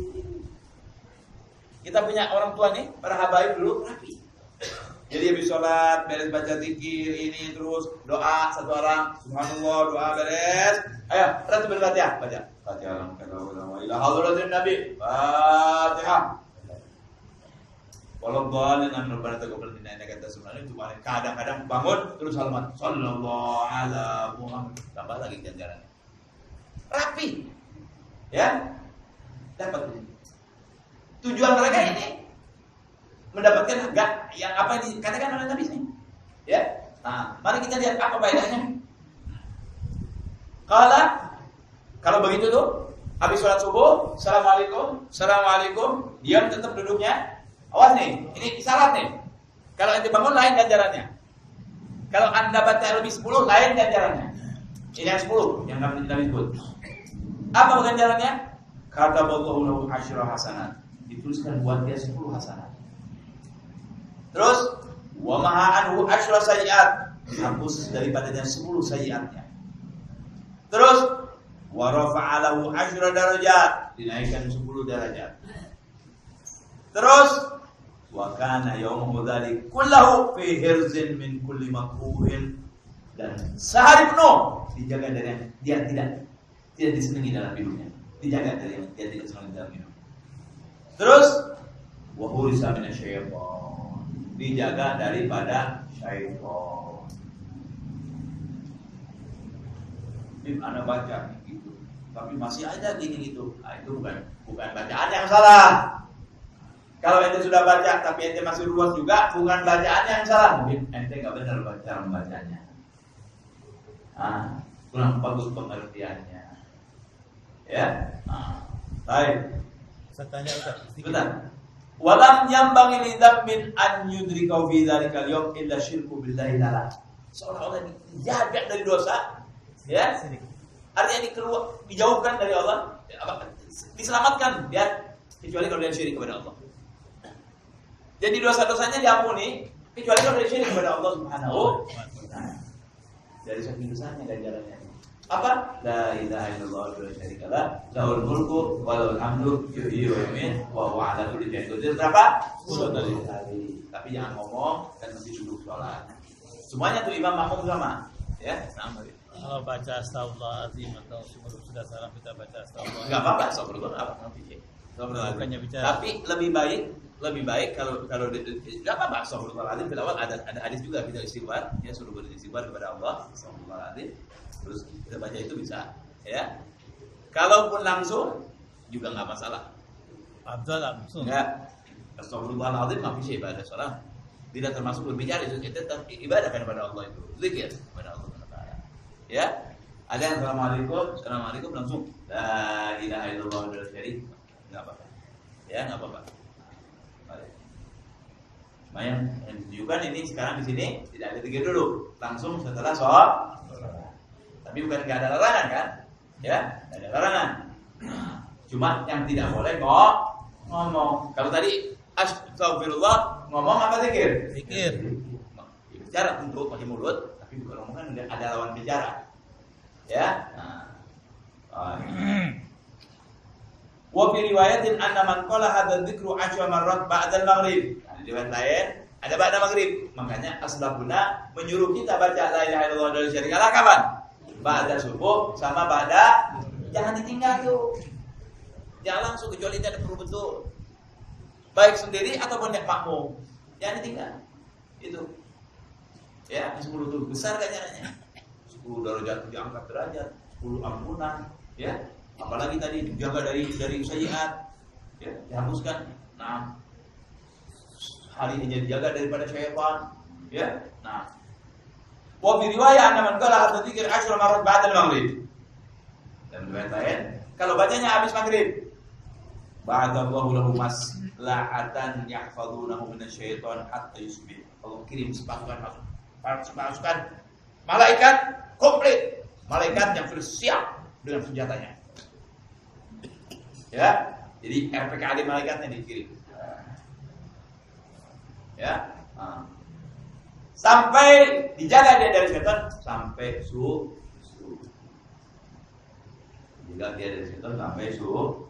Kita punya orang tua nih, para habaib dulu rapi. Jadi habis sholat, beres baca zikir, ini terus doa satu orang, subhanallah, doa beres. Ayo, tartibul fatihah, baca. Fatihah, ila hadratin nabi. Fatihah. Walau dhalin an rabbana taqabbal minna innaka antas samiul alim. Cuma kadang-kadang bangun terus salamat. Sallallahu ala Muhammad. Tambah lagi ganjarannya. Rapi, ya, dapat. Tujuan mereka ini mendapatkan enggak yang apa yang dikatakan oleh Nabi ini, ya. Nah, mari kita lihat apa faedahnya. Kalau begitu tuh, habis sholat subuh, assalamualaikum, diam tetap duduknya. Awas nih, ini salat nih. Kalau ente bangun lain ganjarannya. Kalau anda baca lebih 10 lain ganjarannya. Ini yang 10 yang kami sebut. Apa ganjarannya? Kataballahu lahu asyra hasanat. Dituliskan buat dia 10 hasanat. Terus wa maha anhu asyra sayyiat. Hapus daripadanya 10 sayyiatnya. Terus wa rafa'a lahu asyra darajat. Dinaikkan 10 derajat. Terus wa kana yawmuhu dzalik kullahu fi hirzin min kulli makruhin. Dan sehari penuh dijaga dari yang dia tidak disenangi dalam hidupnya, dijaga dari yang dia tidak senangi dalam hidup. Terus wa hurisa minasyaiton, dijaga daripada syaitan. Bim ana baca gitu, tapi masih ada gini gitu. Nah, itu bukan bacaan yang salah. Kalau ente sudah baca tapi ente masih luas juga, bukan bacaan yang salah. Mungkin ente enggak benar baca membacanya. Kurang bagus pengertiannya. Ya. Baik. Saya tanya Ustaz. Betul. Walam yambaghi li dzambin an yudrika fi dzalikal yawm illa syirku billahi ta'ala. Seolah-olah dijaga dari dosa, ya. Artinya dijauhkan dari Allah, diselamatkan ya, kecuali kalau dia syirik kepada Allah. Jadi dosa-dosanya diampuni kecuali kalau dia syirik kepada Allah Subhanahu wa taala. Dari saking besarnya ganjarannya. Apa? La ilaha illallah wa la syarika lah, lahul mulku wa lahul hamdu yuhyi wa yumiitu wa huwa 'ala kulli syai'in qadir. Berapa? 10 kali. Tapi jangan ngomong dan mesti duduk sholat. Semuanya tuh imam makmum sama, ya. Sama. Kalau baca astagfirullahaladzim atau sebelum sudah salam kita baca astagfirullah. Enggak apa-apa, astagfirullah apa nanti. Bukannya bicara. Tapi lebih baik kalau enggak apa-apa, astagfirullahaladzim fil awal ada hadis juga kita istighfar, ya suruh beristighfar kepada Allah, astagfirullahaladzim. Terus kita baca itu bisa, ya. Kalaupun langsung juga enggak masalah. Afdal langsung. Enggak. Astagfirullahaladzim ma fi syai' ba'da shalah. Tidak termasuk berbicara, itu tetap ibadah kepada Allah itu. Zikir kepada Allah Taala. Ya. Ada yang assalamualaikum langsung la ilaha illallah wa la syarika lah. Enggak apa-apa. Ya, enggak apa-apa. Baik. Yang tunjukkan ini sekarang di sini tidak ada zikir dulu, langsung setelah sholat. Tapi bukan enggak ada larangan kan? Ya, enggak ada larangan. Cuma yang tidak boleh ngomong. Kalau tadi astagfirullah ngomong apa zikir? Zikir. Bicara untuk pakai mulut, tapi bukan ngomongan, ada lawan bicara. Ya. Wa fi riwayatin anna man qala hadza dzikru 10 marrat ba'da al-maghrib. Nah, di riwayat lain ada ba'da maghrib. Makanya aslafuna menyuruh kita baca la ilaha illallah wa la syarika lah kapan? Ba'da subuh sama ba'da, jangan ditinggal tuh. Jangan langsung kecuali tidak perlu betul. Baik sendiri ataupun yang makmum. Jangan ditinggal. Itu. Ya, 10 tuh besar ganjarannya. 10 derajat diangkat derajat, 10 ampunan, ya. Apalagi tadi dijaga dari sayyiat. Ya, dihapuskan. Nah, hari ini dijaga daripada syaitan, ya. Nah, wa bi riwayat anna man qala hadza dzikr 10 marrat ba'da al-maghrib. Dan riwayat lain, kalau bacanya habis maghrib, ba'adallahu lahu maslahatan yahfazunahu minasyaitan hatta yusbih. Allah kirim pasukan malaikat komplit, malaikat yang sudah siap dengan senjatanya. Ya, jadi RPKAD malaikatnya dikirim. Ya, sampai dijaga dia dari setan sampai subuh. Dijaga dia dari setan sampai subuh.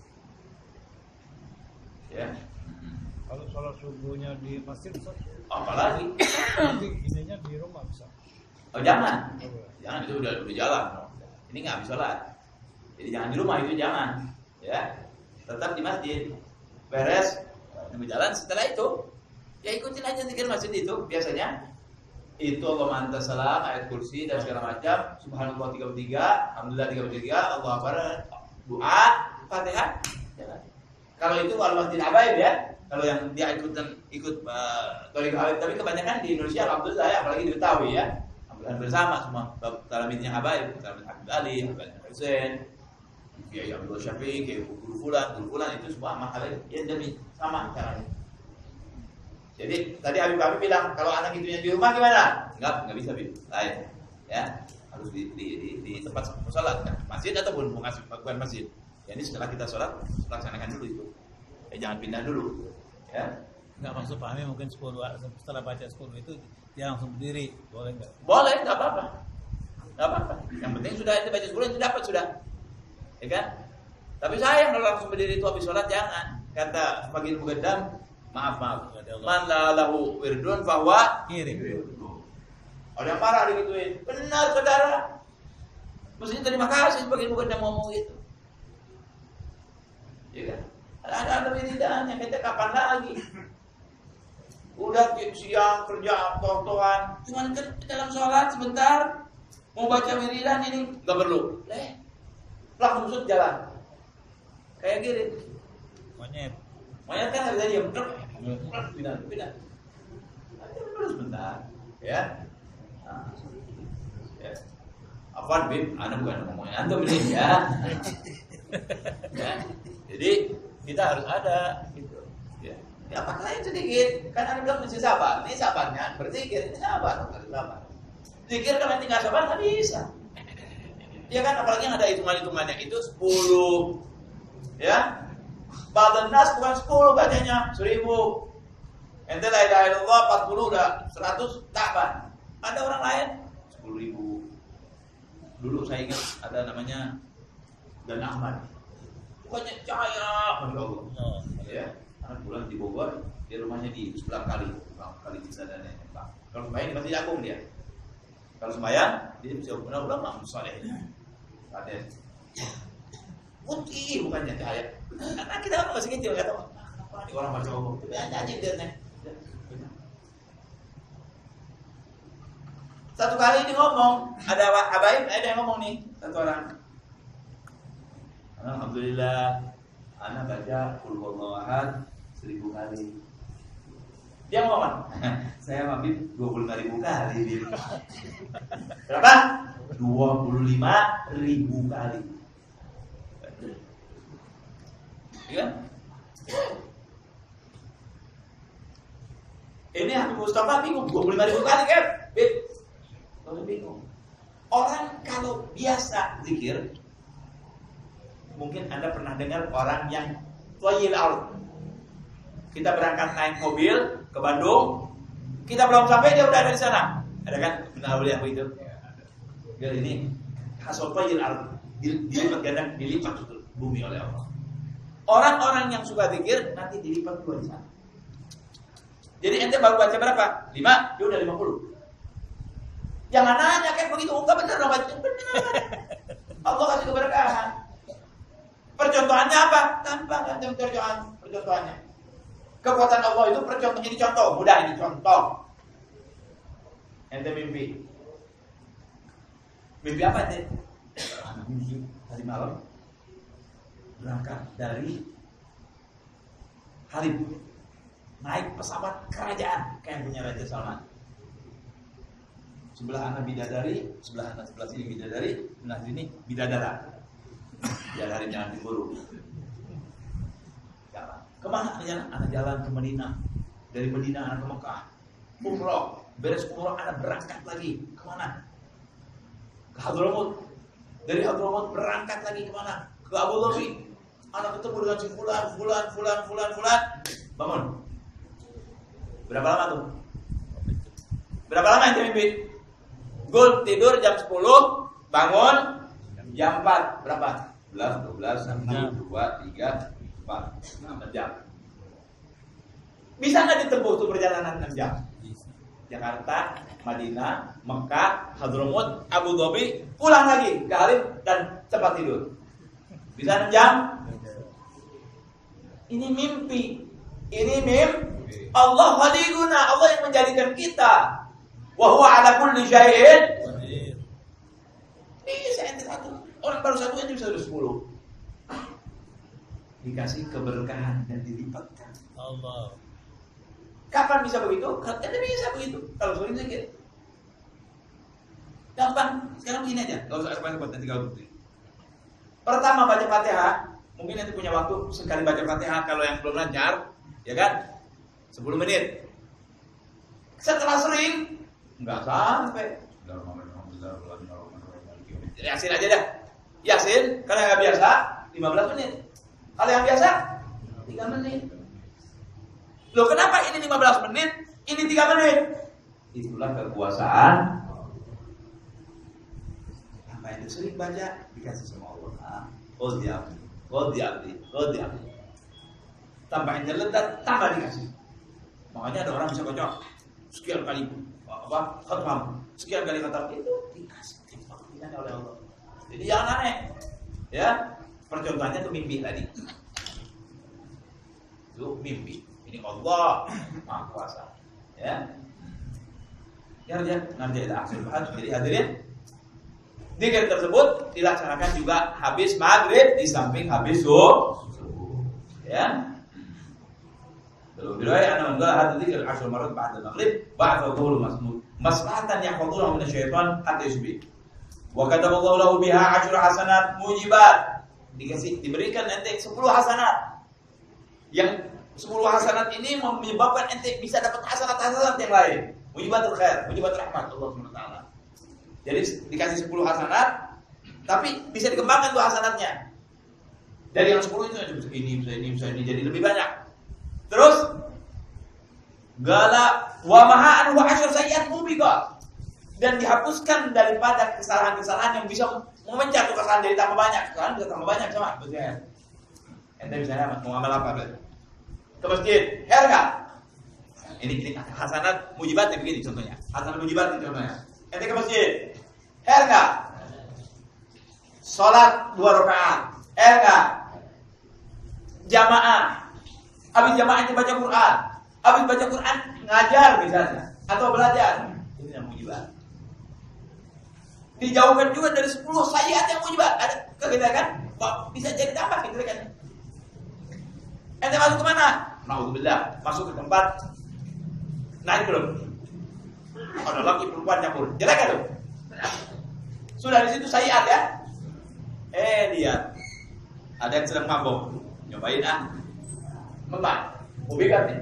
Ya. Kalau sholat subuhnya di masjid, Apalagi? nanti ininya di rumah bisa. Oh jangan, jangan itu udah jalan. Ini nggak habis sholat. Jadi jangan di rumah itu jangan. Ya, tetap di masjid. Beres, jalan setelah itu, ya ikutin aja zikir masjid itu biasanya. Itu Allah manta salam, ayat kursi dan segala macam. Subhanallah 33, Alhamdulillah 33, Allah Akbar, doa, Fatihah. Jalan. Kalau itu kalau masjid habaib ya. Kalau yang dia ikut Thariqah Habaib, tapi kebanyakan di Indonesia alhamdulillah ya, apalagi di Betawi ya. Alhamdulillah bersama semua talamitnya Habaib, talamit Habib Ali, Habib Hussein, Kiai Abdul Syafiq, Kiai Guru Fulan itu semua sama Habaib ya demi sama caranya. Jadi tadi Habib bilang kalau anak itunya di rumah gimana? Enggak bisa Habib. Lain. Ya, harus di tempat salat kan, masjid ataupun bukan masjid. Ya, ini setelah kita sholat, laksanakan dulu itu. Jangan pindah dulu. Ya. Enggak maksud pahami mungkin 10 setelah baca 10 itu dia langsung berdiri, boleh enggak? Boleh, enggak apa-apa. Enggak apa-apa. Yang penting sudah itu baca 10 itu dapat sudah. Ya kan? Tapi sayang kalau langsung berdiri itu habis sholat jangan. Kata Magil Mugaddam, maaf. Man la lahu wirdun fahuwa Kiri. Ada yang marah digituin. Benar saudara. Mestinya terima kasih Magil Mugaddam ngomong gitu. Ya kan? Ada wiridannya, kita kapan lagi? Udah siang kerja tortoan, cuman ke dalam sholat sebentar mau baca wiridan ini nggak perlu. Langsung sud jalan. Kayak gini. Monyet Monyet kan nggak bisa diam. Pindah. Nanti dulu sebentar, ya. Nah, ya. Apaan Bib? Anda bukan ngomongin antum ini ya. Ya. Jadi kita harus ada gitu. Ya. Ya paksain sedikit. Kan Anda bilang mesti sabar. Ini sabarnya berzikir, ini sabar, harus sabar. Zikir kalau nanti nggak sabar nggak bisa. Ya kan apalagi yang ada hitungan-hitungannya itu 10. Ya. Ba'dhan nas bukan 10 bacanya 1000. Ente la ilaha illallah 40 udah 100 takban. Ada orang lain 10.000. Dulu saya ingat ada namanya Dan Ahmad. Banyak cahaya, masya Allah. Ya, anak bulan di Bogor, dia rumahnya di sebelah kali Cisadane. Kalau sembahyang di Masjid Agung dia. Kalau sembahyang dia bisa ulama saleh. Ada putih bukannya cahaya. Karena kita orang masih kecil nggak tahu apa nih orang masya Allah. Nyanyi dia nih. Satu kali ini ngomong, ada habaib, ada yang ngomong nih satu orang. Alhamdulillah, anak baca qul huwallahu ahad 1000 kali. Dia ngomong, saya Habib 25.000 kali. Berapa? 25.000 kali. Iya? Ini Habib Mustafa bingung 25.000 kali kan? Bib, kalau bingung. Orang kalau biasa zikir, mungkin Anda pernah dengar orang yang toyil out. Kita berangkat naik mobil ke Bandung. Kita belum sampai dia udah ada di sana. Ada kan? Benar boleh begitu. Biar ini hasil fajil dilipat ganda, dilipat bumi oleh Allah. Orang-orang yang suka zikir nanti dilipat dua di sana. Jadi ente baru baca berapa? 5, dia udah 50. Jangan nanya kayak begitu, enggak benar dong baca. Benar. Allah kasih keberkahan. Percontohannya apa? Gampang kan percontohannya. Kekuatan Allah itu percontohan, ini contoh, mudah ini contoh. Ente mimpi. Mimpi apa ente? Mimpi hari malam berangkat dari Halim, naik pesawat kerajaan kayak punya Raja Salman. Sebelah anak bidadari, sebelah sini bidadari, sebelah sini bidadara. Bidadari jangan diburu. Jalan. Kemana anak jalan? Anak jalan ke Madinah. Dari Madinah anak ke Mekah. Umroh. Beres umroh anak berangkat lagi. Kemana? Ke Hadramut. Dari Hadramut berangkat lagi kemana? Ke Abu Dhabi. Anak ketemu dengan si fulan. Bangun. Berapa lama tuh? Berapa lama ente mimpi? Gul tidur jam 10, bangun jam 4. Berapa? 11, 12, 1, 2, 3, 4, 6 jam. Bisa nggak ditempuh tuh perjalanan 6 jam? Jakarta, Madinah, Mekah, Hadramut, Abu Dhabi, pulang lagi ke Halim dan tempat tidur. Bisa 6 jam? Ini mimpi. Ini mimpi. Allah khaliguna, Allah yang menjadikan kita. Wa huwa ala kulli syai'in qadir. Bisa ente satu. Orang baru satu aja bisa 10. Dikasih keberkahan dan dilipatkan. Allah. Kapan bisa begitu? Ente bisa begitu. Kalau sering sedikit. Gampang. Sekarang begini aja. Enggak usah repot-repot nanti kalau bukti. Pertama baca Fatihah. Mungkin nanti punya waktu sekali baca Fatihah kalau yang belum lancar, ya kan? 10 menit. Setelah sering, enggak sampai. Yasin aja dah. Yasin, kalau yang biasa 15 menit. Kalau yang biasa 3 menit. Loh kenapa ini 15 menit, ini 3 menit? Itulah kekuasaan. Apa yang sering baca dikasih sama Allah. Oh diabdi. Tambah internet, tambah dikasih. Makanya ada orang bisa kocok sekian kali khatam, sekian kali khatam itu dikasih waktunya oleh Allah. Jadi jangan aneh, ya. Percontohannya tuh mimpi tadi. Itu mimpi. Ini Allah Maha Kuasa, ya. Nanti ada akhir bahas. Jadi hadirin, zikir tersebut dilaksanakan juga habis maghrib di samping habis subuh, ya. Belum riwayat ana enggak hadis zikir 10 marat ba'da maghrib ba'da dhuhur masmud maslahatan yaquduna min asyaitan hatta yusbih. Wa kataballahu lahu biha 10 hasanat mujibat. Diberikan ente 10 hasanat. Yang 10 hasanat ini menyebabkan ente bisa dapat hasanat-hasanat yang lain. Mujibatul khair, mujibatul rahmat Allah Subhanahu wa taala. Jadi dikasih 10 hasanat, tapi bisa dikembangkan tuh hasanatnya. Dari yang 10 itu bisa ini jadi lebih banyak. Terus gala wa maha anhu 10 sayyi'at mubiqah. Dan dihapuskan daripada kesalahan-kesalahan yang bisa memecah tuh kesalahan jadi tambah banyak. Kesalahan bisa tambah banyak sama betulnya. Ente misalnya mau amal apa berarti? Ke masjid, hair enggak? Ini hasanat mujibat begini contohnya. Hasanat mujibat ini contohnya. Ente ke masjid, hair enggak? Salat 2 rakaat, hair enggak? Jamaah. Habis jamaah itu baca Quran. Habis baca Quran ngajar misalnya atau belajar. Ini yang mujibat. Dijauhkan juga dari 10 sayyiat yang mujibat. Ada kegiatan kan? Bisa jadi tambah gitu kan. Ente masuk ke mana? Nauzubillah, masuk ke tempat naik belum? Ada laki perempuan campur. Jelek kan tuh? Sudah di situ sayyiat ya. Lihat. Ada yang sedang mabok. Nyobain memang mubikat nih.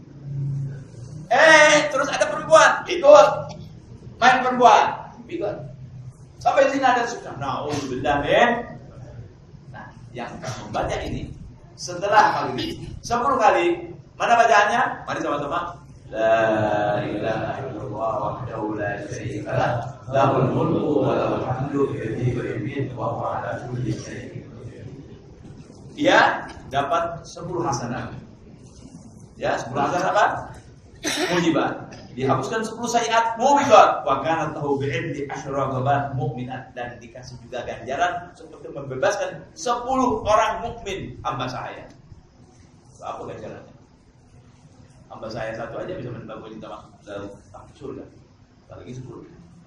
Terus ada perempuan ikut main perempuan, mubikat. Sampai sini ada sudah. Nauzubillah men. Nah, yang membaca ini setelah maghrib 10 kali Mana bacaannya? Mari sama-sama. La ilaha illallah wahdahu la syarika lah, lahul mulku wa lahul hamdu yuhyi wa yumiitu wa huwa ala kulli syai'in qadir. Ia dapat 10 hasanah. Ya, 10 hasanah apa? Mujibat. Dihapuskan 10 sayiat mubiqat wa kana tahu bi'iddi asyra ghabat mukminat, dan dikasih juga ganjaran seperti membebaskan 10 orang mukmin hamba saya. Apa ganjarannya? Hamba saya satu aja bisa menyebabkan kita masuk dalam surga. Apalagi 10.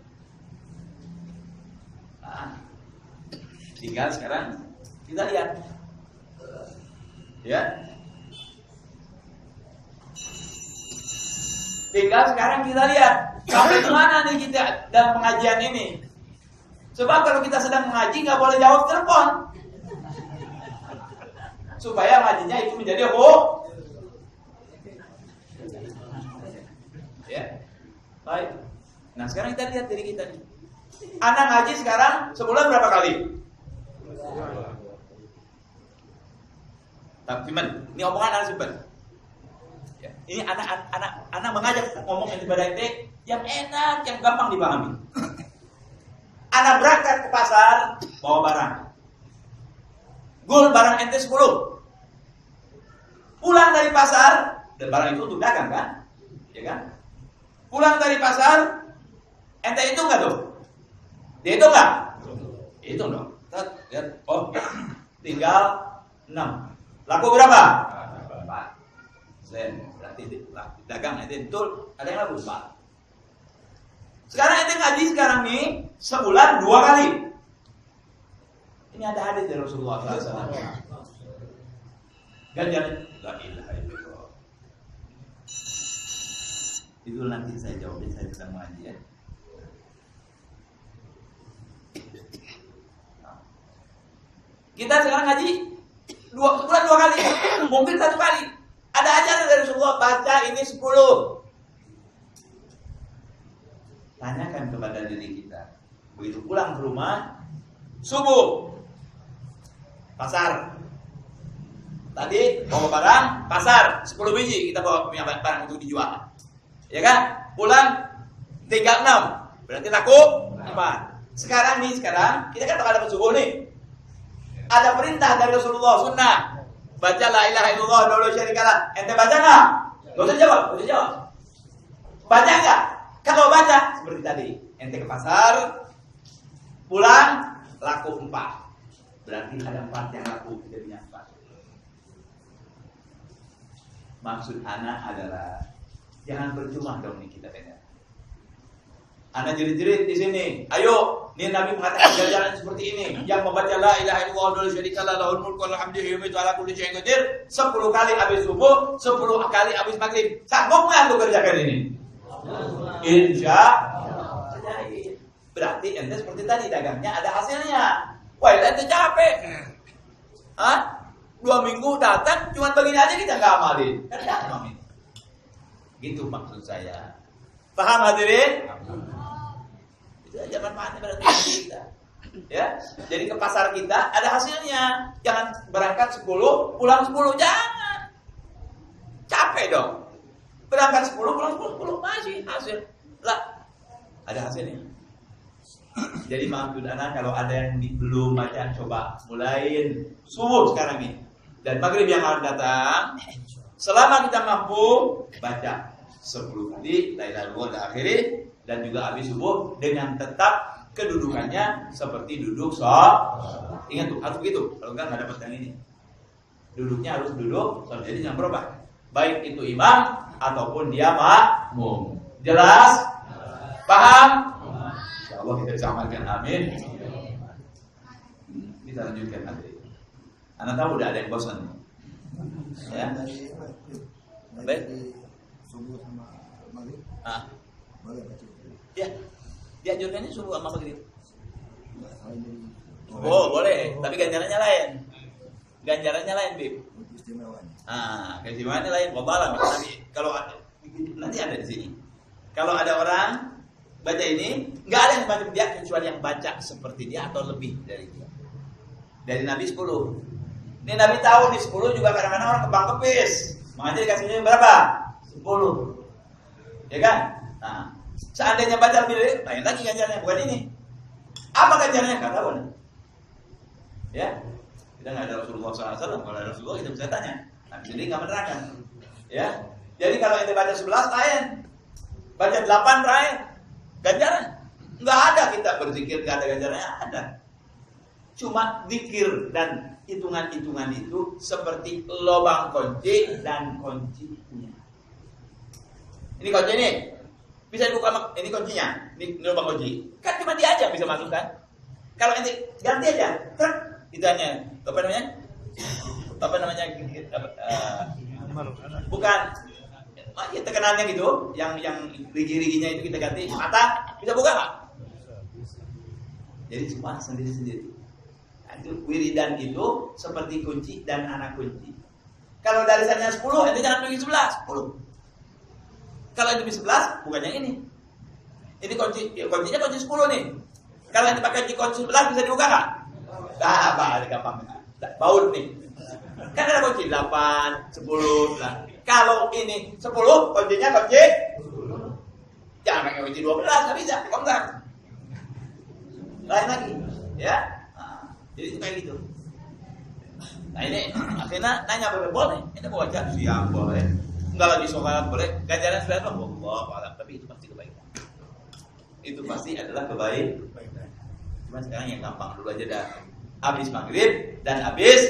Nah, tinggal sekarang kita lihat. Ya. Tinggal sekarang kita lihat sampai kemana nih kita dalam pengajian ini. Sebab kalau kita sedang mengaji nggak boleh jawab telepon, supaya ngajinya itu menjadi ya. Baik. Nah sekarang kita lihat diri kita nih. Anak ngaji sekarang sebulan berapa kali? Tapi ini omongan anak simpen. Ya, ini anak mengajak ngomong yang ibadah itu yang enak, yang gampang dipahami. Anak berangkat ke pasar bawa barang. Gul barang ente 10. Pulang dari pasar, dan barang itu untuk dagang kan? Ya kan? Pulang dari pasar, ente itu enggak tuh? Dia itu enggak? Itu dong. Lihat, oh, tinggal 6. Laku berapa? 4. Berarti dagang ente betul ada yang laku 4. Sekarang ente ngaji sekarang nih sebulan 2 kali. Ini ada hadis dari Rasulullah SAW. Ganjaran la ilaha illallah. Itu nanti saya jawabin, saya sedang mengaji ya. Kita sekarang ngaji sebulan 2 kali, mungkin 1 kali. Ada ajaran dari Rasulullah, baca ini 10. Tanyakan kepada diri kita. Begitu pulang ke rumah, subuh, pasar. Tadi bawa barang, pasar 10 biji kita bawa punya barang untuk dijual. Ya kan? Pulang 36. Berarti laku 4. Sekarang kita kan bakal dapat subuh nih. Ada perintah dari Rasulullah sunnah. Baca la ilaha illallah wa la syarika lah. Ente baca enggak? Enggak usah jawab. Baca enggak? Kalau baca seperti tadi, ente ke pasar, pulang laku 4. Berarti ada 4 yang laku, kita punya 4. Maksud anak adalah jangan percuma dong nih kita dengar. Anak jerit-jerit di sini. Ayo, nih Nabi mengatakan ganjaran seperti ini. Yang membaca la ilaha illallah wa la syarika lah, lahul mulku wa lahul hamdu yuhyi wa ala kulli syai'in qadir 10 kali habis subuh, 10 kali habis maghrib. Sanggup enggak untuk kerjakan ini? Insya Allah. Berarti ente seperti tadi dagangnya ada hasilnya. Wah, ente capek. 2 minggu datang cuma begini aja kita nggak amalin. Kan nggak amalin. Gitu maksud saya. Paham hadirin? Itu aja manfaatnya berarti kita. Ya, jadi ke pasar kita ada hasilnya. Jangan berangkat 10, pulang 10, jangan. Capek dong. Berangkat 10, pulang 10 masih hasil. Lah, ada hasilnya. Jadi maksud anak kalau ada yang belum baca, coba mulain subuh sekarang ini. Dan maghrib yang akan datang, selama kita mampu baca 10 kali la ilaha illallah dan akhiri, dan juga habis subuh dengan tetap kedudukannya seperti duduk sholat. Ingat tuh, harus begitu. Kalau enggak dapat yang ini. Duduknya harus duduk, jadi jangan berubah. Baik itu imam ataupun dia makmum. Jelas? Paham? Insyaallah kita bisa amalkan, amin. Kita lanjutkan nanti. Anda tahu udah ada yang bosan. Ya. Baik. Subuh sama maghrib. Boleh baca. Ya. Dianjurkannya subuh sama maghrib. Oh, boleh, tapi ganjarannya lain. Ganjarannya lain, Bib. Istimewanya. Keistimewanya lain. Wallah, nanti kalau nanti ada di sini. Kalau ada orang baca ini, nggak ada yang baca dia kecuali yang baca seperti dia atau lebih dari dia. Dari Nabi 10. Ini Nabi tahu di 10 juga kadang-kadang orang kebang kepis. Mengaji dikasihnya berapa? 10. Ya kan? Nah, seandainya baca lebih dari, lain lagi ganjarannya, bukan ini. Apa ganjarannya? Nggak tahu. Ya, kita nggak ada Rasulullah SAW. Kalau ada Rasulullah kita bisa tanya. Nah, jadi nggak menerangkan. Ya, jadi kalau ente baca 11 lain, baca 8 lain, ganjaran. Nggak ada kita berzikir nggak ada ganjarannya, ada. Cuma zikir dan hitungan-hitungan itu seperti lubang kunci dan kuncinya. Ini kunci ini. Bisa dibuka, ini kuncinya. Ini lubang kunci. Kan cuma dia aja bisa masuk kan? Kalau nanti ganti aja. Itu hanya apa namanya? Apa namanya? Bukan. Ya tekanannya gitu, yang rigi-riginya itu kita ganti. Mata bisa buka nggak? Jadi semua sendiri-sendiri. Itu wiridan itu seperti kunci dan anak kunci. Kalau darisannya 10, ente jangan pergi 11, 10. Kalau ente 11, bukan yang ini. Ini kunci, ya kuncinya kunci 10 nih. Kalau ente pakai kunci 11 bisa dibuka nggak? Nah, gampang. Baut nih. Kan ada kunci 8, 10. Nah, kalau ini 10, kuncinya kunci 10. Jangan pakai kunci 12, nggak bisa. Kok enggak? Lain lagi, ya. Jadi itu kayak gitu. Nah ini akhirnya nanya boleh? Ini mau baca? Siap, boleh. Enggak lagi sholat boleh. Ganjaran sudah apa? Allah, tapi itu pasti kebaikan. Itu pasti adalah kebaikan. Cuma sekarang yang gampang dulu aja dah. Habis maghrib dan habis.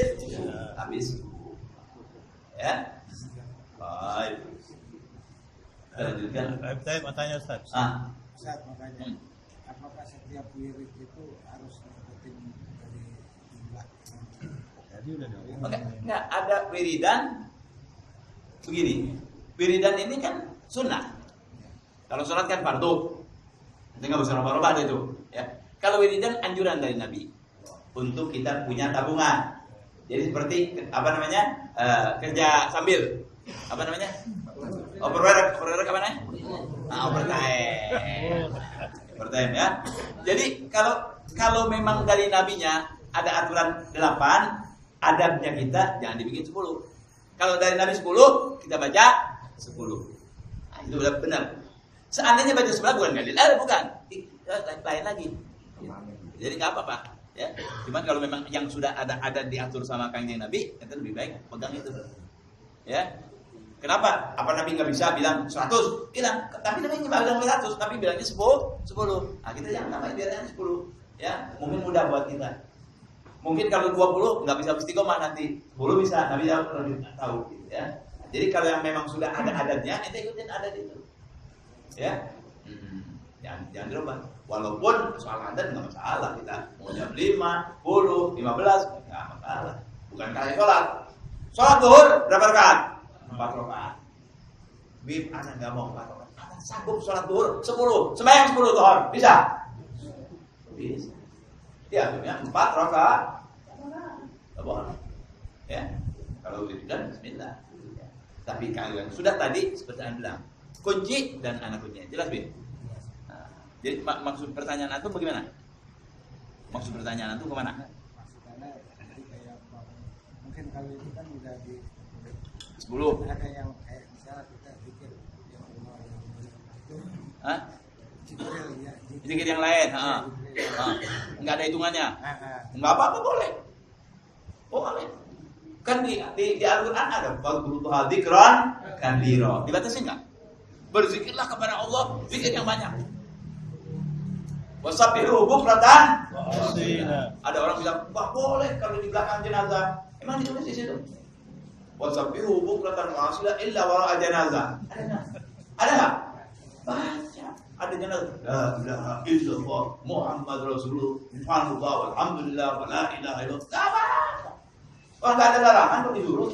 Ya. Baik. Lanjutkan. Saya mau tanya Ustaz. Ustaz, makanya apakah setiap wirid itu harus dapetin dari jumlah? Jadi udah enggak ada wiridan begini. Wiridan ini kan sunnah. Kalau sholat kan fardu. Enggak bisa rubah-rubah itu, ya. Kalau wiridan anjuran dari Nabi untuk kita punya tabungan. Jadi seperti apa namanya? Kerja sambil apa namanya? Overwork apa namanya? Overtime ya. Jadi kalau memang dari nabinya ada aturan 8, adabnya kita jangan dibikin 10. Kalau dari Nabi 10, kita baca 10. Nah, itu benar. Seandainya baca 11 bukan dalil, bukan. Lain lagi. Jadi nggak apa-apa. Ya. Cuman kalau memang yang sudah ada diatur sama kanjeng Nabi, itu lebih baik pegang itu. Ya. Kenapa? Apa Nabi nggak bisa bilang 100? Bilang, tapi Nabi nggak bilang 100, tapi bilangnya 10. Nah kita jangan namanya biarnya 10. Ya, mungkin mudah buat kita. Mungkin kalau 20 nggak bisa istiqomah nanti, 10 bisa. Nabi lebih tahu. Ya. Jadi kalau yang memang sudah ada adatnya, ente ikutin adat itu. Ya, jangan dirubah. Walaupun soal adat nggak masalah kita mau jam 5, 10, 15 nggak masalah. Bukan kayak sholat. Sholat zuhur berapa rakaat? 4 rakaat. Bib, anak nggak mau 4 rakaat. Anak sanggup sholat zuhur 10, sembahyang 10 zuhur, bisa? Bisa. Ya, akhirnya 4 rakaat. Nggak boleh. Ya, kalau tidak Bismillah. Tapi kalau yang sudah tadi seperti Anda bilang, kunci dan anak kuncinya, jelas Bib? Nah, jadi maksud pertanyaan itu bagaimana? Maksud pertanyaan itu kemana? Maksudnya jadi kayak mungkin kalau itu kan udah di 10. ada yang kayak misalnya kita pikir yang itu Hah? Jibril ya. Zikir yang lain, enggak ada hitungannya. Enggak apa-apa boleh. Boleh. Kan di Al-Qur'an ada fadhkurullaha dzikran katsira. Dibatasi enggak? Berzikirlah kepada Allah zikir yang banyak. Wasabbihu bukratan wa asila. Ada orang bilang, "Wah, boleh kalau di belakang jenazah." Emang ditulis di situ? Wasabbihu bukratan wa asila illa wara'a jenazah. Ada enggak? Baca. Ada jenazah. La ilaha illallah Muhammad Rasulullah. Subhanallah walhamdulillah wa la ilaha illallah. Apa? Kalau enggak ada larangan kok disuruh.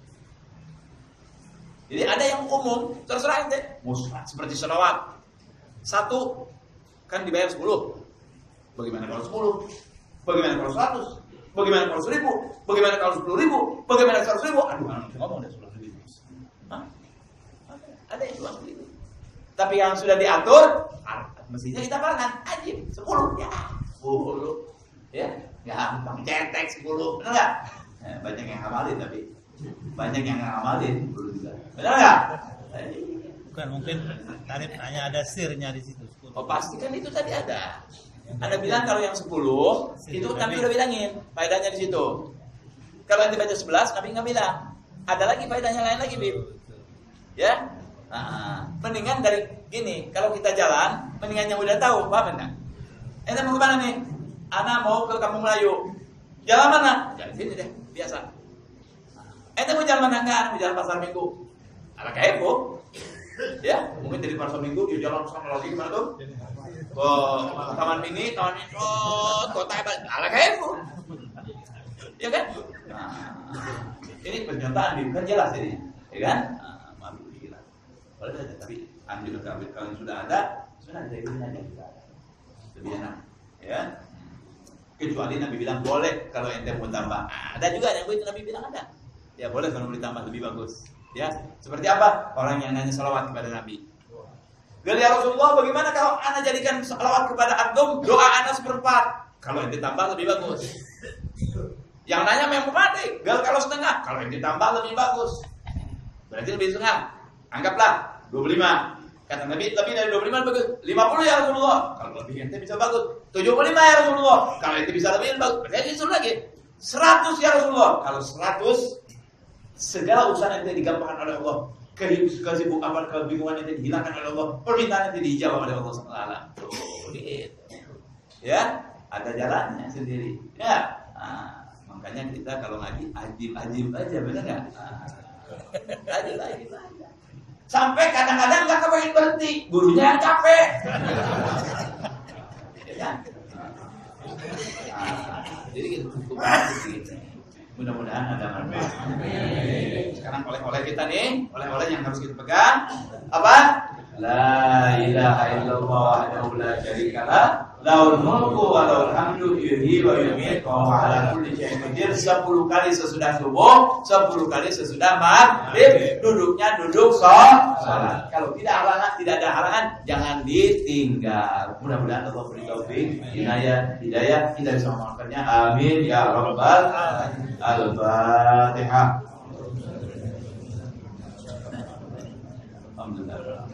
Jadi ada yang umum, terserah ente. Musnad seperti sholawat. 1 kan dibayar 10. Bagaimana kalau 10? Bagaimana kalau 100? Bagaimana kalau 1000? Bagaimana kalau 10.000? Bagaimana kalau 100.000? Aduh, ngomong udah 10.000. Hah? Ada yang 10.000. Tapi yang sudah diatur, mestinya kita pakai ajib 10 ya. 10. Ya, gampang cetek 10. Benar enggak? Banyak yang ngamalin tapi banyak yang ngamalin dulu juga. Benar nggak? Bukan, mungkin tarif hanya ada sirnya di situ. 10. Oh pasti kan itu tadi ada. Anda bilang kalau yang 10 itu Nabi udah bilangin faedahnya di situ. Kalau yang dibaca 11 Nabi nggak bilang. Ada lagi faedahnya lain lagi, Bib. Ya? Mendingan dari gini, kalau kita jalan, mendingan yang udah tahu, paham enggak? Ente mau kemana nih? Ana mau ke Kampung Melayu. Jalan mana? Jalan sini deh, biasa. Ente mau jalan mana? Enggak, mau jalan Pasar Minggu. Ala kepo. Ya, mungkin dari Pasar Minggu dia jalan sana lagi mana tuh? Ke Taman Mini, kota ala kepo. Ya kan? Ini pernyataan Bib kan jelas ini, ya kan? Malu dikira. Boleh saja, tapi ambil kalau sudah ada jadi aja kita. Lebih enak, ya. Kecuali Nabi bilang boleh kalau ente mau tambah. Ada juga yang itu Nabi bilang ada. Ya boleh kalau mau ditambah lebih bagus. Ya, seperti apa? Orang yang nanya salawat kepada Nabi. Gali ya Rasulullah, bagaimana kalau ana jadikan salawat kepada antum, doa ana seperempat. Kalau ente tambah lebih bagus. Yang nanya memang mati. Gal kalau setengah, kalau ente tambah lebih bagus. Berarti lebih setengah. Anggaplah 25. Kata Nabi, lebih dari 25 bagus. 50 ya Rasulullah. Kalau lebih ente bisa bagus. 75 ya Rasulullah. Kalau ente bisa lebih bagus. Berarti disuruh lagi. 100 ya Rasulullah. Kalau 100, segala urusan ente digampangkan oleh Allah. Kesibukan apa, kebingungan ente dihilangkan oleh Allah. Permintaan ente dijawab oleh Allah SWT. Gitu. Ya, ada jalannya sendiri. Ya. Makanya kita kalau ngaji ajib aja, benar nggak? Ajib aja. Sampai kadang-kadang nggak kepengen berhenti, gurunya yang capek. Ya kan? Jadi kita cukup gitu. Mudah-mudahan ada manfaat. Sekarang oleh-oleh kita nih, oleh-oleh yang harus kita pegang apa? La ilaha illallah wahdahu la syarikalah, lahul mulku wa lahul hamdu yuhyi wa yumiitu wa huwa ala kulli syai'in qadir. 10 kali sesudah subuh, 10 kali sesudah maghrib. Duduknya duduk salat. Kalau tidak ada halangan, jangan ditinggal. Mudah-mudahan Allah beri taufik, hidayah, kita bisa mengamalkannya. Amin ya rabbal alamin. Al-Fatihah. Alhamdulillah.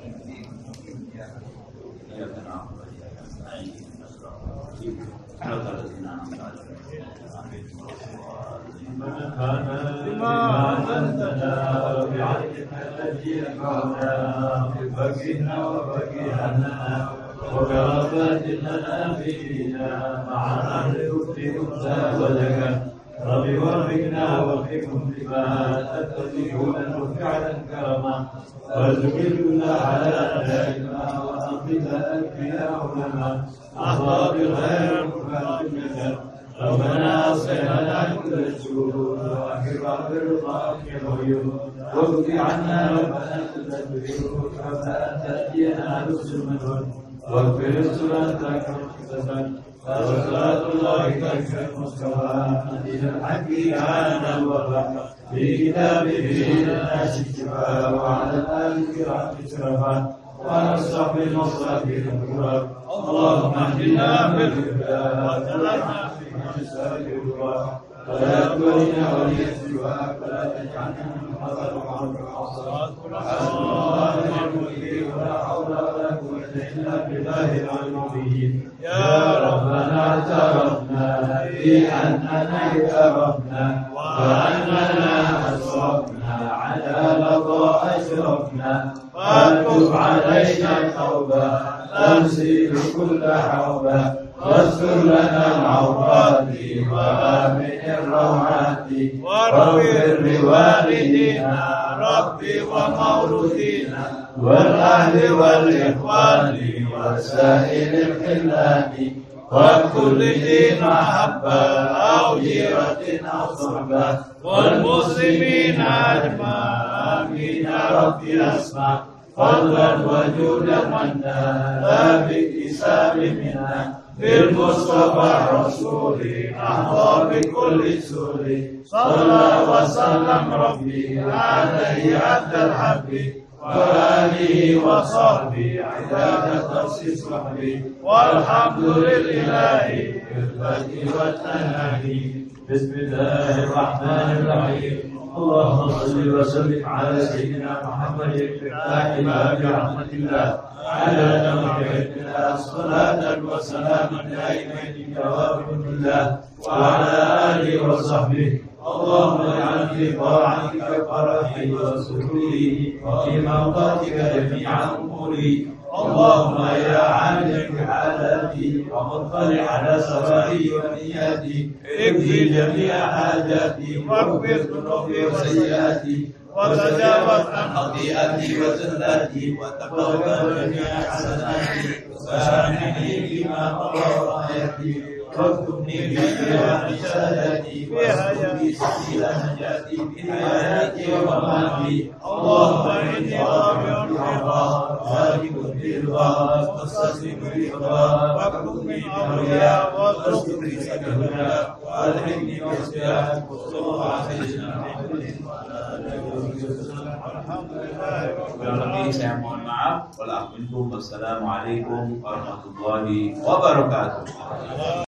رب وفقنا وفقهم بما تتبعون فعلا كرما وارزقنا على دائما وأنقذ أنبياء علماء أحباب الخير وكفاة ربنا أصلحنا كل الشرور وأكرم برضاك العيون واغفر عنا ربنا تدبر حتى تأتينا نفس المنون واغفر صلاتك مختصرا وصلاة الله تكفي المصطفى إلى الحق كان الوفاء في كتابه للناس الشفاء وعلى الآل الكرام الشرفاء وعلى الصحب المصابيح الكرام اللهم اهدنا بالهدى وسلمنا في مسار الهدى ولا تولنا ولي سواك ولا تجعلنا من حضر وعنك الصلاة الله الملك ولا حول ولا قوة إلا بالله العظيم يا ربنا اعترفنا بأننا اعترفنا وأننا أسرفنا على لظى أشرفنا فاتب علينا توبة تنسيب كل حوبة واستر لنا العورات وآمن الروعات واغفر لوالدينا ربي ومولودينا والأهل والإخوان وسائر الخلان وكل ذي محبة أو جيرة أو صحبة والمسلمين أجمعين يا ربي أسمع فضلا وجودا منا لا باكتساب منا بالمصطفى الرسول أحظى بكل سور صلى وسلم ربي عليه عبد الحب وآله وصحبه عداد تخصيص وحبي والحمد لله بالبدء والتنهي بسم الله الرحمن الرحيم اللهم صل وسلم على سيدنا محمد الفاتح برحمة الله على نبيك الله صلاة وسلاما دائمين دوام الله وعلى آله وصحبه. اللهم اجعل في طاعتك فرحي وسروري وفي مرضاتك جميع أموري. اللهم يا عالم بحالاتي ومطلع على سرائي ونياتي اكفي جميع حاجاتي واغفر ذنوبي وسيئاتي وتجاوز عن خطيئتي وزلاتي وتقبل جميع حسناتي وسامحني فيما مضى وحياتي واكتبني في سادتي واسلكني سبيل نجاتي في حياتي ومماتي. اللهم اني ضامع برضاك خالق برضاك مستسلم برضاك واكتب من اولياء واستر سبيلك وادخلني واسبياك وصلى الله على سيدنا محمد وعلى اله وصحبه. الحمد لله رب العالمين. Saya mohon maaf. Wassalamualaikum warahmatullahi wabarakatuh.